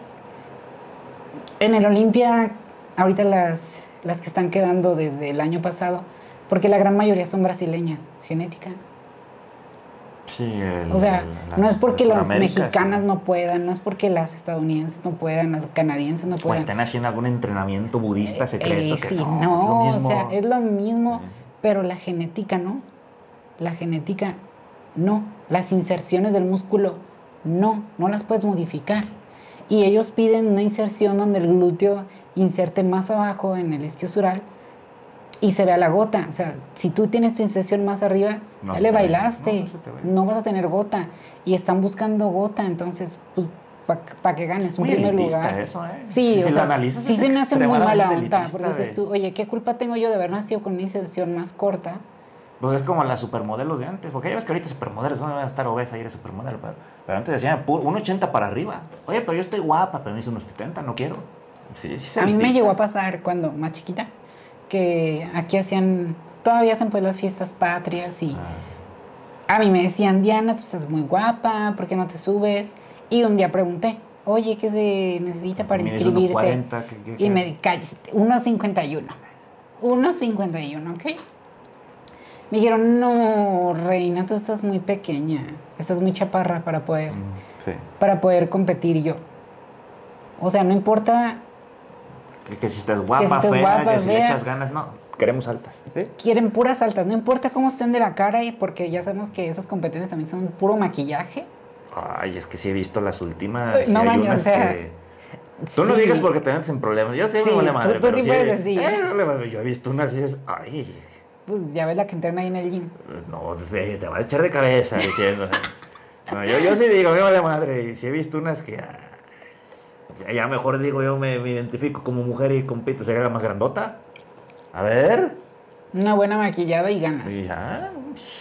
en el Olimpia ahorita las, las que están quedando desde el año pasado, porque la gran mayoría son brasileñas, genética? Sí, el- O sea, las- no es porque las Sudamérica, mexicanas sí. no puedan, no es porque las estadounidenses no puedan, las canadienses no O puedan. estén haciendo algún entrenamiento budista secreto. Eh, que sí, no, no, es lo mismo. o sea, es lo mismo, Sí. pero la genética no. La genética no. Las inserciones del músculo no, no las puedes modificar. Y ellos piden una inserción donde el glúteo inserte más abajo en el isquiosural y se vea la gota. O sea, si tú tienes tu inserción más arriba, No ya se le te ve. bailaste, No, no se te ve. no vas a tener gota. Y están buscando gota, entonces, pues, para que ganes un Muy primer elitista lugar. eso, ¿eh? Sí, Si o lo sea, analizas, sí es se me hace muy mala extremadamente onda, elitista porque dices de- tú, oye, ¿qué culpa tengo yo de haber nacido con una inserción más corta? Pues es como las supermodelos de antes, porque ya ves que ahorita supermodelos no van a estar obesa y eres supermodelo, pero, pero antes decían puro uno ochenta para arriba. Oye, pero yo estoy guapa, pero me hice unos setenta, no quiero. Sí, sí, es A mí me elitista. llegó a pasar cuando más chiquita, que aquí hacían, todavía hacen pues las fiestas patrias y Ah, a mí me decían, Diana, tú estás muy guapa, ¿por qué no te subes? Y un día pregunté, oye, ¿qué se necesita para mides inscribirse? uno cuarenta, ¿qué- qué- Y qué? me cállate, uno cincuenta y uno. uno cincuenta y uno, ¿ok? Me dijeron, no, reina, tú estás muy pequeña, estás muy chaparra para poder, Mm, sí. para poder competir. Y yo, o sea, no importa, Que, que si estás guapa, si estás fea, guapa, que si le fea. echas ganas, no. Queremos altas. ¿Sí? quieren puras altas, no importa cómo estén de la cara, y porque ya sabemos que esas competencias también son puro maquillaje. Ay, es que sí he visto las últimas. Ay, y no hay manches, unas o sea, que... Tú no sí. digas porque te metes en problemas. Yo sé, Sí, me vale tú- madre. tú pero sí sí, puedes decir. eh, me vale madre. Yo he visto unas y es. Ay, Pues ya ves la que entrena ahí en el gym. no, te, te va a echar de cabeza diciendo. No, yo, yo sí digo, me vale madre. Y sí he visto unas que. ah, ya, ya mejor digo, yo me, me identifico como mujer y compito. ¿Sería la más grandota? A ver. Una buena maquillada y ganas. Y ya.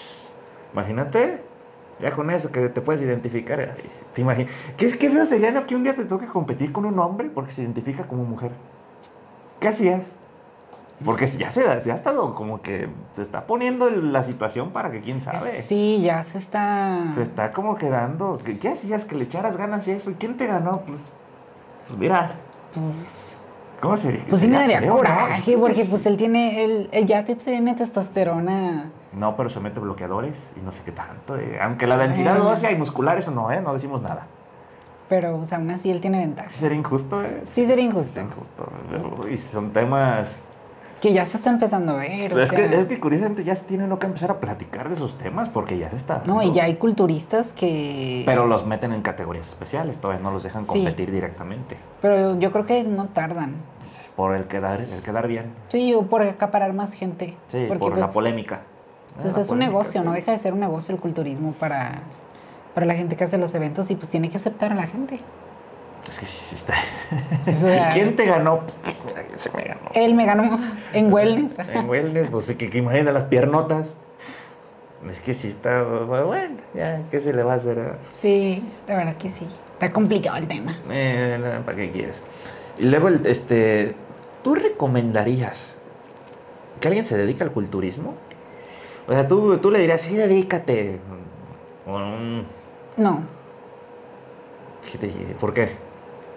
Imagínate. Ya con eso que te puedes identificar. Ay, te imaginas. ¿Qué, qué feo sería, ¿no? Que un día te toque competir con un hombre porque se identifica como mujer. ¿Qué hacías? Porque ya se ya ha estado como que se está poniendo la situación para que quién sabe. Sí, ya se está... Se está como quedando. ¿Qué, qué hacías? Que le echaras ganas y eso. ¿Y quién te ganó? Pues, pues mira. Pues, ¿Cómo sería? pues sí me Sería daría feo, ¿no? coraje, porque pues él tiene, él, él ya te- tiene testosterona. No, pero se mete bloqueadores y no sé qué tanto. eh. Aunque la densidad Bueno. ósea y muscular, eso no, ¿eh? No decimos nada. Pero, o sea, aún así él tiene Sí ventajas. sería injusto, ¿eh? Sí sería injusto. Sería injusto. pero, uy, son temas... Que ya se está empezando a ver. Pero o es, sea, que, es que curiosamente ya se tiene uno que empezar a platicar de esos temas porque ya se está No, y dando. ya hay culturistas que... Pero los meten en categorías especiales, todavía no los dejan Sí. competir directamente. Pero yo creo que no tardan. Por el quedar, el quedar bien. Sí, o por acaparar más gente. Sí, Porque, por pues, la polémica. pues La es un polémica, negocio, sí. no deja de ser un negocio el culturismo para, para la gente que hace los eventos y pues tiene que aceptar a la gente. Es que sí, sí está. O sea, ¿Y quién te ganó? Se me ganó. Él me ganó en wellness. En wellness, pues que, que imagina las piernotas. Es que sí está, bueno, ya, ¿qué se le va a hacer? eh? Sí, la verdad que sí. Está complicado el tema. Eh, no, ¿para qué quieres? Y luego, el- este, ¿tú recomendarías que alguien se dedique al culturismo? O sea, tú, tú le dirías, sí, dedícate. O, mm, No, ¿qué te dije? ¿Por qué?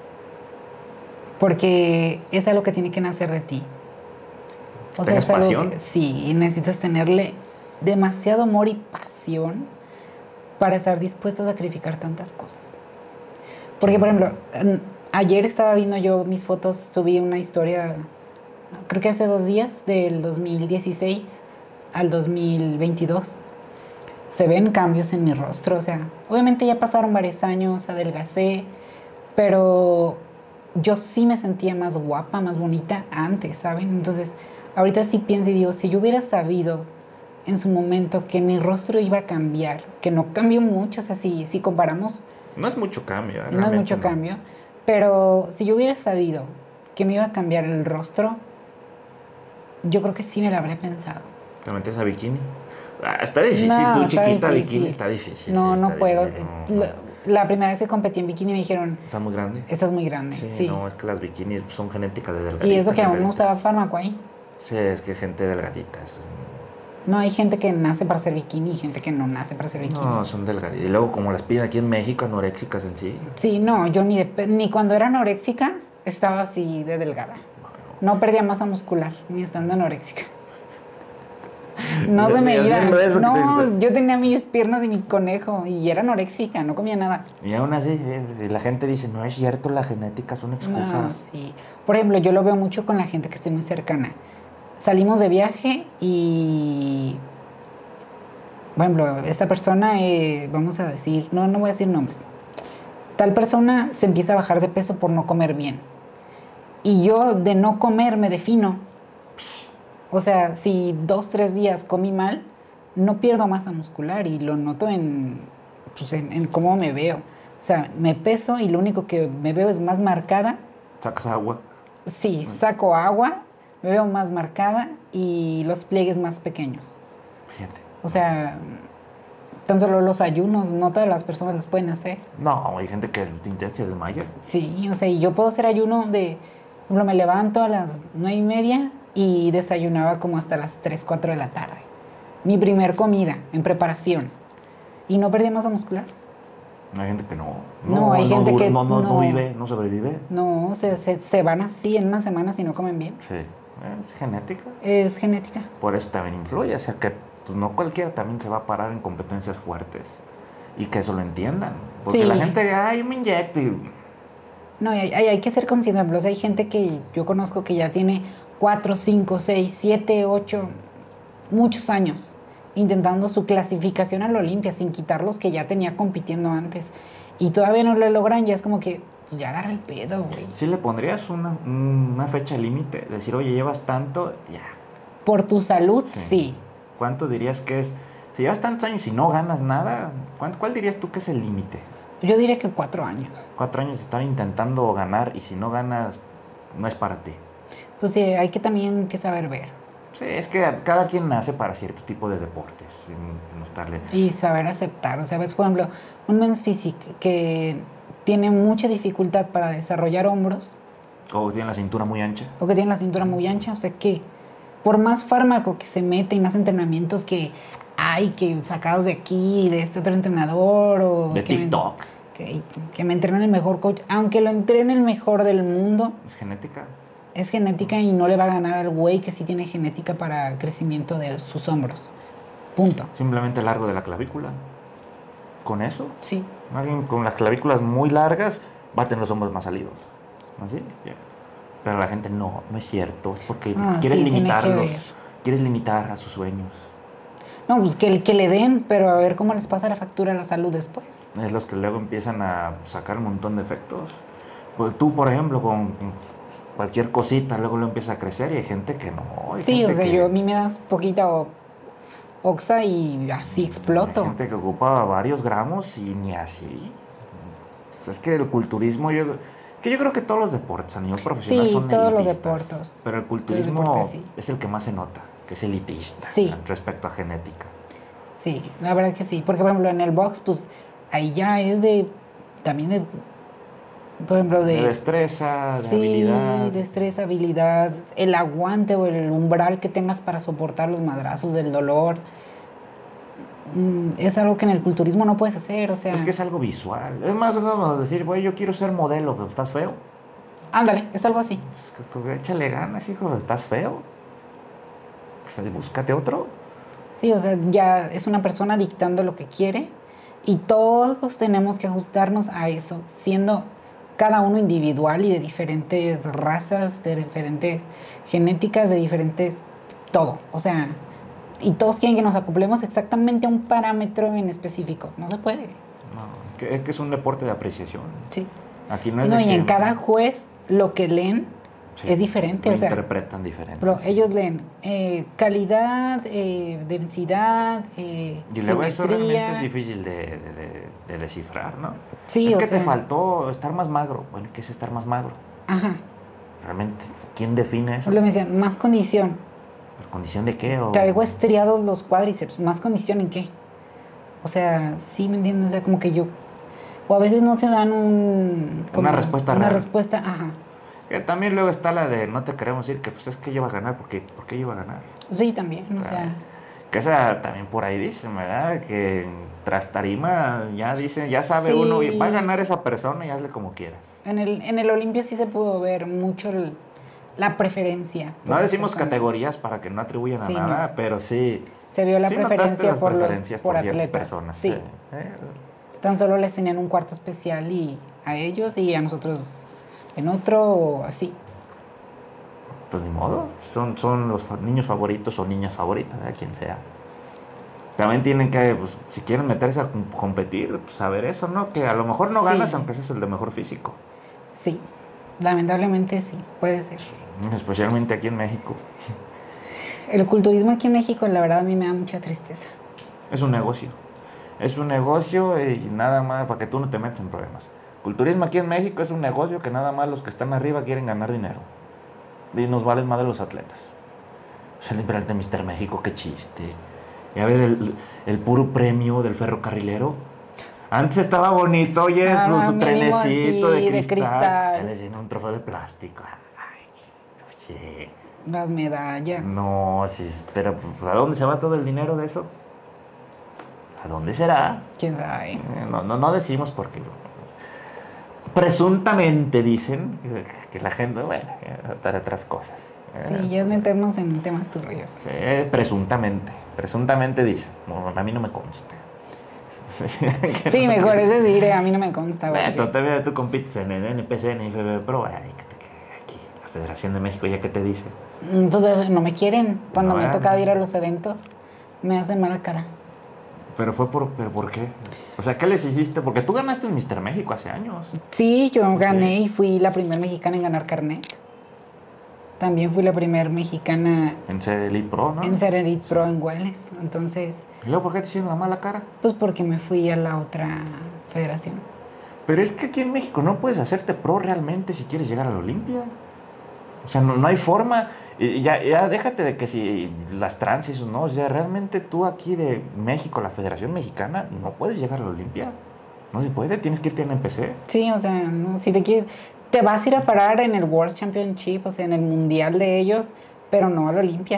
porque es algo que tiene que nacer de ti. O sea, ¿Tienes es algo pasión? que sí, y necesitas tenerle demasiado amor y pasión para estar dispuesto a sacrificar tantas cosas. Porque, por ejemplo, an- ayer estaba viendo yo mis fotos, subí una historia, creo que hace dos días, del dos mil dieciséis al dos mil veintidós. Se ven cambios en mi rostro, o sea, obviamente ya pasaron varios años, adelgacé, pero yo sí me sentía más guapa, más bonita antes, ¿saben? Entonces, ahorita sí pienso y digo, si yo hubiera sabido en su momento que mi rostro iba a cambiar, que no cambió mucho, o sea, si, si comparamos, No es mucho cambio. ¿eh? no es Realmente mucho no. cambio, pero si yo hubiera sabido que me iba a cambiar el rostro, yo creo que sí me lo habría pensado. ¿Te metes a bikini? Ah, está difícil, No, tú está chiquita, difícil. bikini está difícil. No, sí, no está puedo. difícil, no, Lo- no. La primera vez que competí en bikini me dijeron, ¿Está muy grande? estás muy grande, Sí, sí. no, es que las bikinis son genéticas de delgaditas. Y eso que aún no delgaditas. usaba fármaco ahí. Sí, es que gente delgadita. es- No, hay gente que nace para ser bikini y gente que no nace para ser bikini. No, son delgaditas. Y luego como las piden aquí en México, anoréxicas en sí. Sí, no, yo ni, de pe- ni cuando era anoréxica estaba así de delgada. No perdía masa muscular, ni estando anoréxica. No Y- se me y iba. haciendo eso que No, te- yo tenía mis piernas y mi conejo y era anoréxica, no comía nada. Y aún así, eh, la gente dice, no es cierto, la genética son No, excusas. sí. Por ejemplo, yo lo veo mucho con la gente que estoy muy cercana. Salimos de viaje y, por ejemplo, esta persona, eh, vamos a decir, no, no voy a decir nombres. Tal persona se empieza a bajar de peso por no comer bien. Y yo de no comer me defino. O sea, si dos, tres días comí mal, no pierdo masa muscular y lo noto en, pues, en, en cómo me veo. O sea, me peso y lo único que me veo es más marcada. Sacas agua. Sí, saco agua, me veo más marcada y los pliegues más pequeños. Fíjate. O sea, tan solo los ayunos, no todas las personas los pueden hacer. No, hay gente que se intenta se desmaya. Sí, o sea, y yo puedo hacer ayuno de, por ejemplo, me levanto a las nueve y media y desayunaba como hasta las tres, cuatro de la tarde. Mi primer comida en preparación. Y no perdí masa muscular. Hay gente que no. No, hay gente dur- que no, no, no no. vive, no sobrevive. No, se, se, se van así en una semana si no comen bien. Sí, es genética. Es genética. Por eso también influye. O sea que pues, no cualquiera también se va a parar en competencias fuertes. Y que eso lo entiendan. Porque Sí. la gente, ay, me inyecto. y- No, hay, hay, hay que ser conscientes. O sea, hay gente que yo conozco que ya tiene cuatro, cinco, seis, siete, ocho, muchos años intentando su clasificación a la Olimpia sin quitar los que ya tenía compitiendo antes. Y todavía no lo logran, ya es como que, pues ya agarra el pedo, güey. ¿Sí le pondrías una, una fecha límite? Decir, oye, llevas tanto, ya. Por tu salud, Sí. sí. ¿Cuánto dirías que es? Si llevas tantos años y no ganas nada, ¿cuál, cuál dirías tú que es el límite? Yo diría que cuatro años. Cuatro años de estar intentando ganar y si no ganas, no es para ti. Pues sí, hay que también que saber ver Sí, es que cada quien nace para cierto tipo de deportes. sin- sin estarle- y saber aceptar. O sea, ves, por ejemplo, un men's physique que tiene mucha dificultad para desarrollar hombros O tiene la cintura muy ancha. o que tiene la cintura muy ancha, o sea que por más fármaco que se mete y más entrenamientos que hay, que sacados de aquí, de este otro entrenador o De que me, TikTok. que, que me entrenen el mejor coach, aunque lo entrene el mejor del mundo, Es genética. es genética y no le va a ganar al güey que sí tiene genética para crecimiento de sus hombros. Punto. Simplemente el largo de la clavícula. Con eso, Sí. alguien con las clavículas muy largas va a tener los hombros más salidos. ¿Así? Ya. Pero la gente no, no es cierto. Es porque Ah, quieres sí, tiene que limitarlos. ver. Quieres limitar a sus sueños. No, pues que, que le den, pero a ver cómo les pasa la factura a la salud después. Es los que luego empiezan a sacar un montón de efectos. Pues tú, por ejemplo, con cualquier cosita, luego lo empieza a crecer y hay gente que no. Hay Sí, gente o sea, que- yo a mí me das poquita o- oxa y así Hay exploto. gente que ocupa varios gramos y ni así. Es que el culturismo, yo, que yo creo que todos los deportes a nivel profesional Sí, son todos los elitistas, deportes. Pero el Todos los culturismo deportes, sí. es el que más se nota, que es elitista Sí. respecto a genética. Sí, la verdad que sí. Porque, por ejemplo, en el box, pues ahí ya es de. También de. Por ejemplo, de. De destreza, de sí, habilidad. destreza, habilidad, el aguante o el umbral que tengas para soportar los madrazos del dolor. Mm, es algo que en el culturismo no puedes hacer, o sea. Es que es algo visual. Es más o menos decir, güey, yo quiero ser modelo, pero estás feo. Ándale, es algo así. Pues, que- que échale ganas, hijo, estás feo. Pues, búscate otro. Sí, o sea, ya es una persona dictando lo que quiere y todos tenemos que ajustarnos a eso, siendo cada uno individual y de diferentes razas, de diferentes genéticas, de diferentes todo. O sea, y todos quieren que nos acoplemos exactamente a un parámetro en específico. No se puede. No, que, es que es un deporte de apreciación. Sí. Aquí no es No, de y que- en cada juez lo que leen Sí, es diferente. lo O sea, interpretan diferente. pero ellos leen eh, calidad, eh, densidad, eh, Y luego eso realmente simetría. es difícil de, de- de- de descifrar, ¿no? Sí, es o que te sea. faltó estar más magro. Bueno, ¿qué es estar más magro? Ajá. Realmente, ¿quién define eso? Lo me decían, más condición. ¿Por condición de qué? O... Traigo estriados los cuádriceps. ¿Más condición en qué? O sea, sí me entiendo. O sea, como que yo. o a veces no te dan un, como Una respuesta una real. respuesta, ajá. Que también luego está la de no te queremos decir que pues es que ella va a ganar, porque ¿por qué ella iba a ganar? Sí, también, o sea, Que esa también por ahí dicen, ¿verdad? Que tras tarima ya dicen, ya sabe uno, y va a sí. ganar esa persona y hazle como quieras. En el, en el Olimpia sí se pudo ver mucho el- la preferencia. por No las decimos personas. categorías para que no atribuyan Sí, a nada, no. pero sí. Se vio la sí notaste preferencia las por los preferencias por ciertas atletas. personas. Sí. Eh, eh, Tan solo les tenían un cuarto especial y a ellos y a nosotros en otro o así. Pues ni modo, son, son los fa- niños favoritos o niñas favoritas, de quien sea. También tienen que, pues, si quieren meterse a com- competir, pues saber eso, ¿no? Que a lo mejor no Sí. ganas aunque seas el de mejor físico. Sí, lamentablemente sí, puede ser. Especialmente aquí en México. El culturismo aquí en México, la verdad, a mí me da mucha tristeza. Es un negocio. Es un negocio y nada más para que tú no te metas en problemas. Culturismo aquí en México es un negocio que nada más los que están arriba quieren ganar dinero. Y nos valen más de los atletas. O sea, el de míster México, qué chiste. Ya ves el, el puro premio del ferrocarrilero. Antes estaba bonito, oye, Ah, su, su mínimo trenecito así, de de cristal. cristal. Él decía, un trofeo de plástico. Ay, oye. Las medallas. No, sí, pero pues, ¿a dónde se va todo el dinero de eso? ¿A dónde será? ¿Quién sabe? Eh, No, no, no decimos porque presuntamente dicen que, que la gente, bueno, para otras cosas. Sí, ya es meternos en temas turbios. Sí, presuntamente, presuntamente dicen. No, a mí no me consta. Sí, Sí, mejor es decir, a mí no me consta. Bueno, porque- todavía tú compites en el N P C, en el I F B B Pro, ay, que te- que aquí, la Federación de México, ¿ya qué te dice? Entonces no me quieren. Cuando No, me ha ah, tocado no. ir a los eventos, me hacen mala cara. Pero fue por, pero ¿por qué? O sea, ¿qué les hiciste? Porque tú ganaste en míster México hace años. Sí, yo gané Sí. y fui la primera mexicana en ganar carnet. También fui la primera mexicana En ser Elite Pro, ¿no? en ser Elite Pro en Wellness. Entonces, ¿Y luego por qué te hicieron la mala cara? pues porque me fui a la otra federación. Pero es que aquí en México no puedes hacerte pro realmente si quieres llegar a la Olimpia. O sea, no, no hay forma. Y ya, ya déjate de que si las trans y eso, no. O sea, realmente tú aquí de México, la Federación Mexicana, no puedes llegar a la Olimpia. No se puede, tienes que irte a N P C. Sí, o sea, no, si te quieres, te vas a ir a parar en el World Championship, o sea, en el mundial de ellos, pero no a la Olimpia.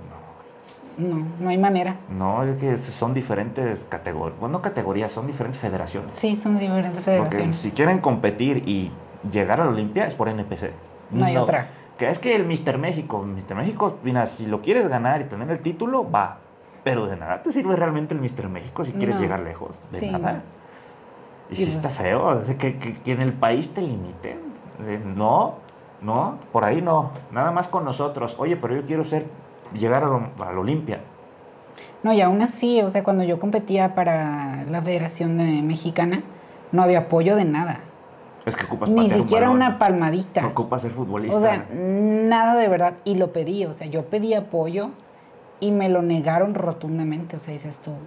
No, no hay manera. No, es que son diferentes categorías. Bueno, no categorías, son diferentes federaciones. Sí, son diferentes Porque federaciones. si quieren competir y llegar a la Olimpia es por N P C. No hay otra. Que es que el míster México, míster México, mira, si lo quieres ganar y tener el título, va. Pero de nada te sirve realmente el míster México si quieres No. llegar lejos. De Sí, nada. no. Y Y si pues- está feo, o sea, que, que- que en el país te limiten. Eh, No, no, por ahí no. Nada más con nosotros. Oye, pero yo quiero ser, llegar a, lo- a la Olimpia. No, y aún así, o sea, cuando yo competía para la Federación de Mexicana, no había apoyo de nada. Es que ocupas Ni patear un siquiera balón. una palmadita. No ocupas ser futbolista. O sea, nada de verdad. Y lo pedí, o sea, yo pedí apoyo y me lo negaron rotundamente. O sea, dices tú.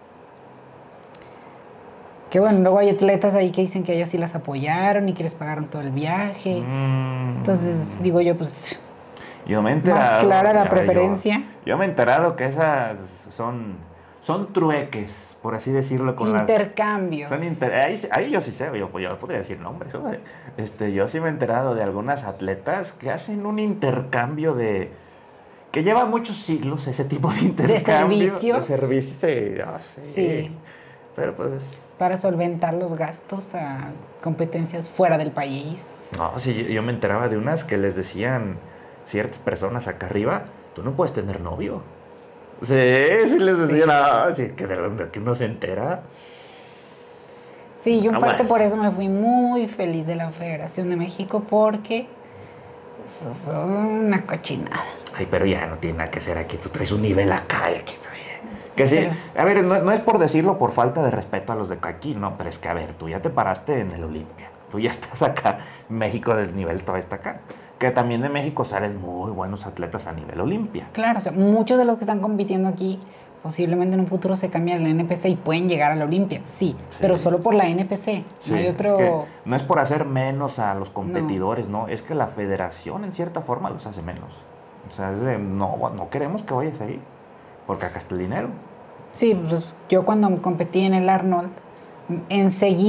Que bueno, luego hay atletas ahí que dicen que ellas sí las apoyaron y que les pagaron todo el viaje. Mm. Entonces, digo yo, pues, Yo me he enterado. más clara la ya, preferencia. Yo, yo me he enterado que esas son, son trueques, por así decirlo, con las. intercambios. Son inter- ahí, ahí yo sí sé, yo, pues, yo podría decir nombres. ¿no? Este, yo sí me he enterado de algunas atletas que hacen un intercambio de. Que lleva muchos siglos ese tipo de intercambio. servicios? De servicios, sí, ah, sí. Sí. Pero pues. Para solventar los gastos a competencias fuera del país. No, sí, yo, yo me enteraba de unas que les decían ciertas personas acá arriba, tú no puedes tener novio. Sí, sí les decían, ah, sí, que de lo que uno se entera. Sí, yo en Ah, parte bueno. por eso me fui muy feliz de la Federación de México porque eso es una cochinada. Ay, pero ya no tiene nada que hacer aquí, tú traes un nivel acá y aquí. Que sí, pero- a ver, no, no es por decirlo por falta de respeto a los de aquí, no, pero es que a ver, tú ya te paraste en el Olimpia, tú ya estás acá, México del nivel todavía está acá. Que también de México salen muy buenos atletas a nivel Olimpia. Claro, o sea, muchos de los que están compitiendo aquí posiblemente en un futuro se cambian a la N P C y pueden llegar a la Olimpia, sí, Sí. pero solo por la N P C. Sí, no hay es otro... que no es por hacer menos a los competidores, no. Es que la federación en cierta forma los hace menos. O sea, es de, no, no queremos que vayas ahí, porque acá está el dinero. Sí, pues yo cuando competí en el Arnold, enseguida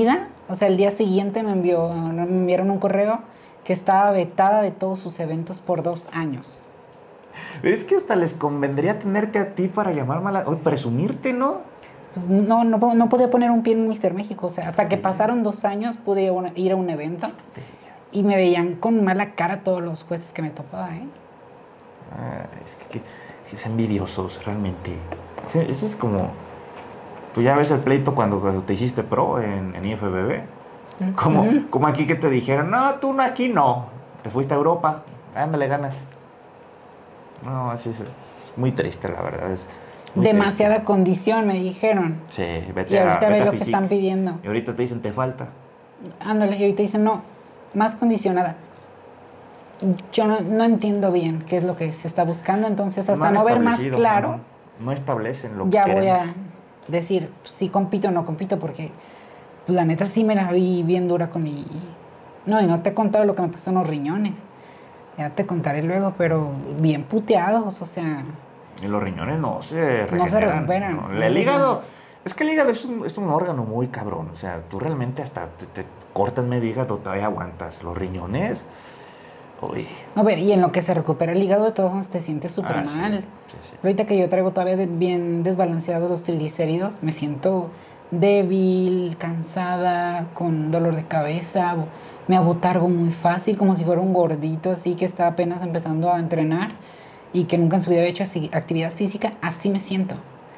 O sea, el día siguiente me, envió, me enviaron un correo que estaba vetada de todos sus eventos por dos años. Es que hasta les convendría tenerte a ti para llamar mala... Oye, presumirte, ¿no? Pues no, no, no podía poner un pie en míster México. O sea, hasta que pasaron dos años pude ir a un evento y me veían con mala cara todos los jueces que me topaba, ¿eh? Ah, es que, que es envidiosos, realmente. Sí, eso es como... Tú ya ves el pleito cuando, cuando te hiciste pro en, en I F B B. Como, uh-huh. como aquí que te dijeron, no, tú no, aquí no. Te fuiste a Europa, ándale, ganas. No, así es, es muy triste, la verdad. Es demasiada triste. Condición, me dijeron. Sí, vete y ahorita a, ve vete lo a que física. están pidiendo. Y ahorita te dicen, te falta. Ándale, y ahorita dicen, no, más condicionada. Yo no, no entiendo bien qué es lo que se está buscando, entonces hasta no, no ver más claro. No, no establecen lo ya que voy queremos. a decir si compito o no compito, porque la neta sí me la vi bien dura con mi... No, y no te he contado lo que me pasó en los riñones. Ya te contaré luego, pero bien puteados, o sea... Y los riñones no se regeneran. No se recuperan. No. No El se hígado... Es que el hígado es un, es un órgano muy cabrón. O sea, tú realmente hasta te, te cortas medio hígado, todavía aguantas. Los riñones... Uy. A ver, y en lo que se recupera el hígado, de todos modos te sientes súper ah, mal. Sí, sí, sí. Ahorita que yo traigo todavía de, bien desbalanceados los triglicéridos, me siento débil, cansada, con dolor de cabeza, me abotargo muy fácil, como si fuera un gordito así que está apenas empezando a entrenar y que nunca en su vida había hecho así, actividad física, así me siento.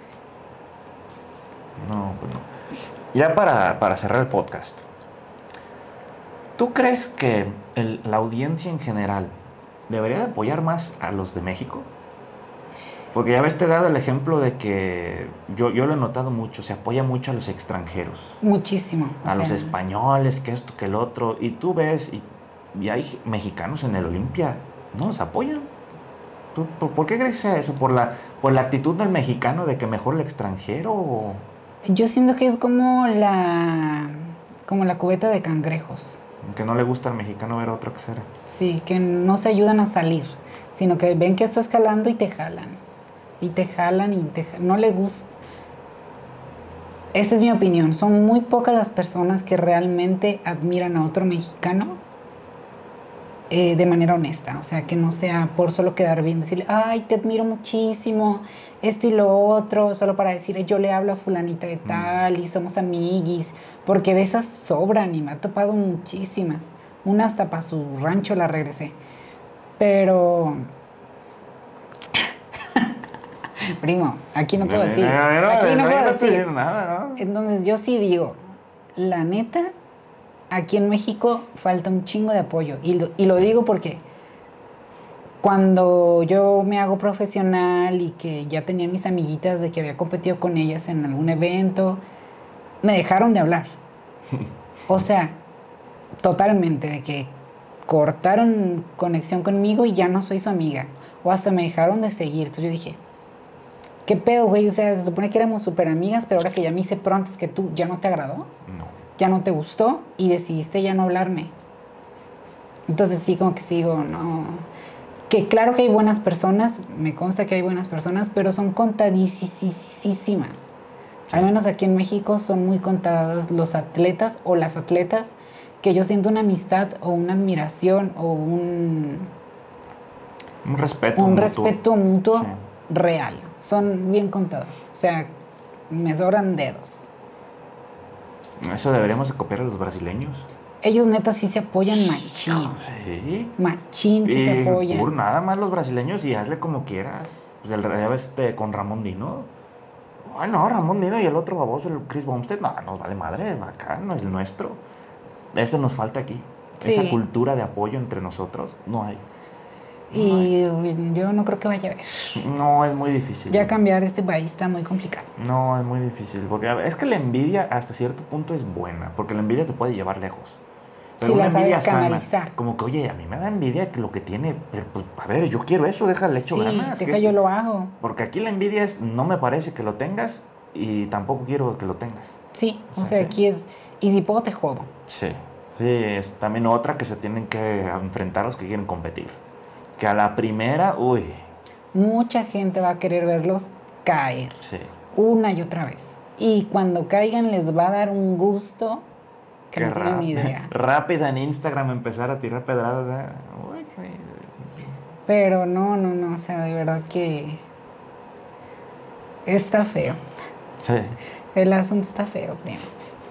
No, pues no. Ya para, para cerrar el podcast, ¿tú crees que el, la audiencia en general debería de apoyar más a los de México? Porque ya ves, te he dado el ejemplo de que yo, yo lo he notado mucho, se apoya mucho a los extranjeros. Muchísimo. A sea, los españoles, que esto, que el otro. Y tú ves, y, y hay mexicanos en el Olimpia, no los apoyan. ¿Tú, por, ¿Por qué crees que sea eso? ¿Por la, ¿Por la actitud del mexicano de que mejor el extranjero? O... Yo siento que es como la, como la cubeta de cangrejos. Que no le gusta al mexicano ver a otro que será. Sí, que no se ayudan a salir, sino que ven que está escalando y te jalan. Y te jalan y te jalan. No le gusta. Esa es mi opinión. Son muy pocas las personas que realmente admiran a otro mexicano eh, de manera honesta. O sea, que no sea por solo quedar bien, decirle, ay, te admiro muchísimo, esto y lo otro, solo para decir, yo le hablo a fulanita de tal mm. y somos amiguis. Porque de esas sobran y me ha topado muchísimas. Una hasta para su rancho la regresé. Pero... Primo, aquí no puedo decir. Aquí no puedo decir. Nada, ¿no? Entonces yo sí digo, la neta, aquí en México falta un chingo de apoyo. Y lo, y lo digo porque cuando yo me hago profesional y que ya tenía mis amiguitas de que había competido con ellas en algún evento, me dejaron de hablar. O sea, totalmente, de que cortaron conexión conmigo y ya no soy su amiga. O hasta me dejaron de seguir. Entonces yo dije... ¿Qué pedo, güey? O sea, se supone que éramos súper amigas, pero ahora que ya me hice pro antes que tú, ¿ya no te agradó? No. ¿Ya no te gustó? Y decidiste ya no hablarme. Entonces sí, como que sigo, no... Que claro que hay buenas personas, me consta que hay buenas personas, pero son contadísimas. Al menos aquí en México son muy contados los atletas o las atletas que yo siento una amistad o una admiración o un... Un respeto un mutuo. respeto mutuo sí. real. Son bien contados. O sea, me sobran dedos. Eso deberíamos de copiar a los brasileños. Ellos neta sí se apoyan machín. Sí. Machín que y se apoyan. Por nada más los brasileños y hazle como quieras. Pues el ya ves este, con Ramón Dino. Ay no, Ramón Dino y el otro baboso, el Chris Bumstead. No, nos vale madre, acá no es el nuestro. Eso nos falta aquí. Sí. Esa cultura de apoyo entre nosotros no hay. Y yo no creo que vaya a haber. No, es muy difícil. Ya cambiar este país está muy complicado. No, es muy difícil. Porque es que la envidia hasta cierto punto es buena. Porque la envidia te puede llevar lejos. Pero si la sabes canalizar. Sana, como que, oye, a mí me da envidia que lo que tiene. Pero, pues, a ver, yo quiero eso, déjale hecho sí, ganas. Deja yo es, lo hago. Porque aquí la envidia es, no me parece que lo tengas y tampoco quiero que lo tengas. Sí, o, o sea, sea, aquí es, y si puedo te jodo. Sí, sí, es también otra que se tienen que enfrentar los que quieren competir. Que a la primera, uy. Mucha gente va a querer verlos caer. Sí. Una y otra vez. Y cuando caigan les va a dar un gusto que no tienen ni idea. Rápida en Instagram empezar a tirar pedradas. ¿eh? Uy, qué... Pero no, no, no, o sea, de verdad que está feo. Sí. El asunto está feo, primo.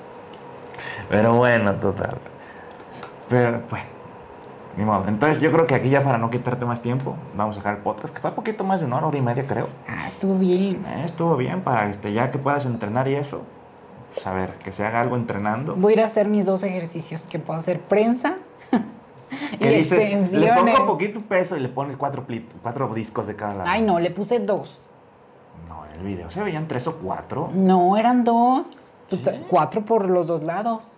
Pero bueno, total. Pero, pues, ni modo. Entonces, yo creo que aquí ya para no quitarte más tiempo, vamos a dejar el podcast, que fue un poquito más de una hora, hora y media, creo. Ah, estuvo bien. Eh, estuvo bien para este, ya que puedas entrenar y eso. Pues, a ver, que se haga algo entrenando. Voy a ir a hacer mis dos ejercicios, que puedo hacer prensa y Que dices, extensiones. le pongo poquito peso y le pones cuatro, plit, cuatro discos de cada lado. Ay, no, le puse dos. No, en el video se veían tres o cuatro. No, eran dos. Pues, ¿Sí? Cuatro por los dos lados.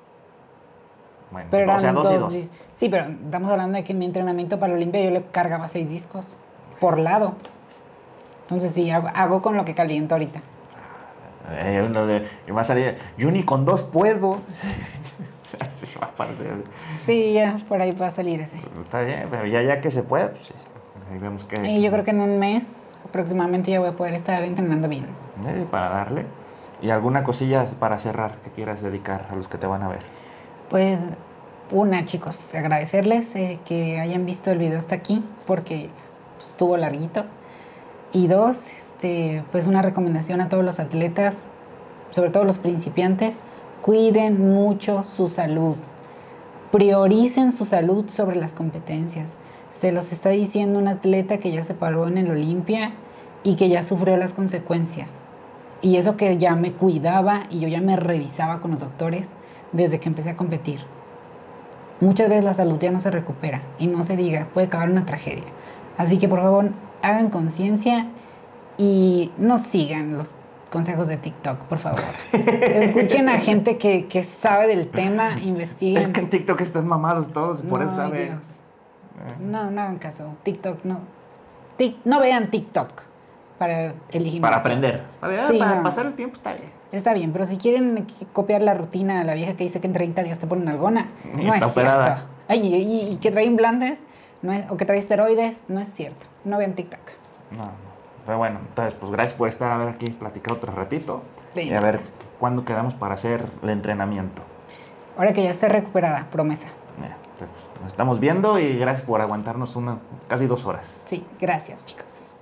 Bueno, Pero eran o sea, dos, y dos. dos. dis- Sí, pero estamos hablando de que en mi entrenamiento para la Olimpia yo le cargaba seis discos por lado. Entonces sí, hago, hago con lo que caliento ahorita. Eh, uno de- y va a salir, yo ni con dos puedo. O sea, sí, va a parecer- Sí, ya por ahí va a salir ese. Está bien, pero ya, ya que se pueda, pues sí, ahí vemos que... Y yo creo que en un mes aproximadamente ya voy a poder estar entrenando bien. Eh, para darle. ¿Y alguna cosilla para cerrar que quieras dedicar a los que te van a ver? Pues una, chicos, agradecerles eh, que hayan visto el video hasta aquí porque pues, estuvo larguito. Y dos, este, pues una recomendación a todos los atletas, sobre todo los principiantes, cuiden mucho su salud. Prioricen su salud sobre las competencias. Se los está diciendo un atleta que ya se paró en el Olimpia y que ya sufrió las consecuencias. Y eso que ya me cuidaba y yo ya me revisaba con los doctores desde que empecé a competir. Muchas veces la salud ya no se recupera y no se diga, puede acabar una tragedia. Así que por favor, hagan conciencia y no sigan los consejos de TikTok, por favor. Escuchen a gente que, que sabe del tema, investiguen. Es que en TikTok están mamados todos, por No, eso saben. Dios. No, no hagan caso. TikTok, no. Tic- no vean TikTok para el gimnasio. Para aprender. Para, Sí, para no. pasar el tiempo está bien. Está bien, pero si quieren copiar la rutina a la vieja que dice que en treinta días te ponen algona, Y no está es operada. cierto. Ay, y, y- y que trae implantes, no es, o que trae esteroides, no es cierto. No vean TikTok. No, no. Pero bueno, entonces, pues gracias por estar a ver aquí, platicar otro ratito. Sí, y a ver cuándo quedamos para hacer el entrenamiento. Ahora que ya esté recuperada, promesa. Ya, entonces, nos estamos viendo y gracias por aguantarnos una, casi dos horas. Sí, gracias, chicos.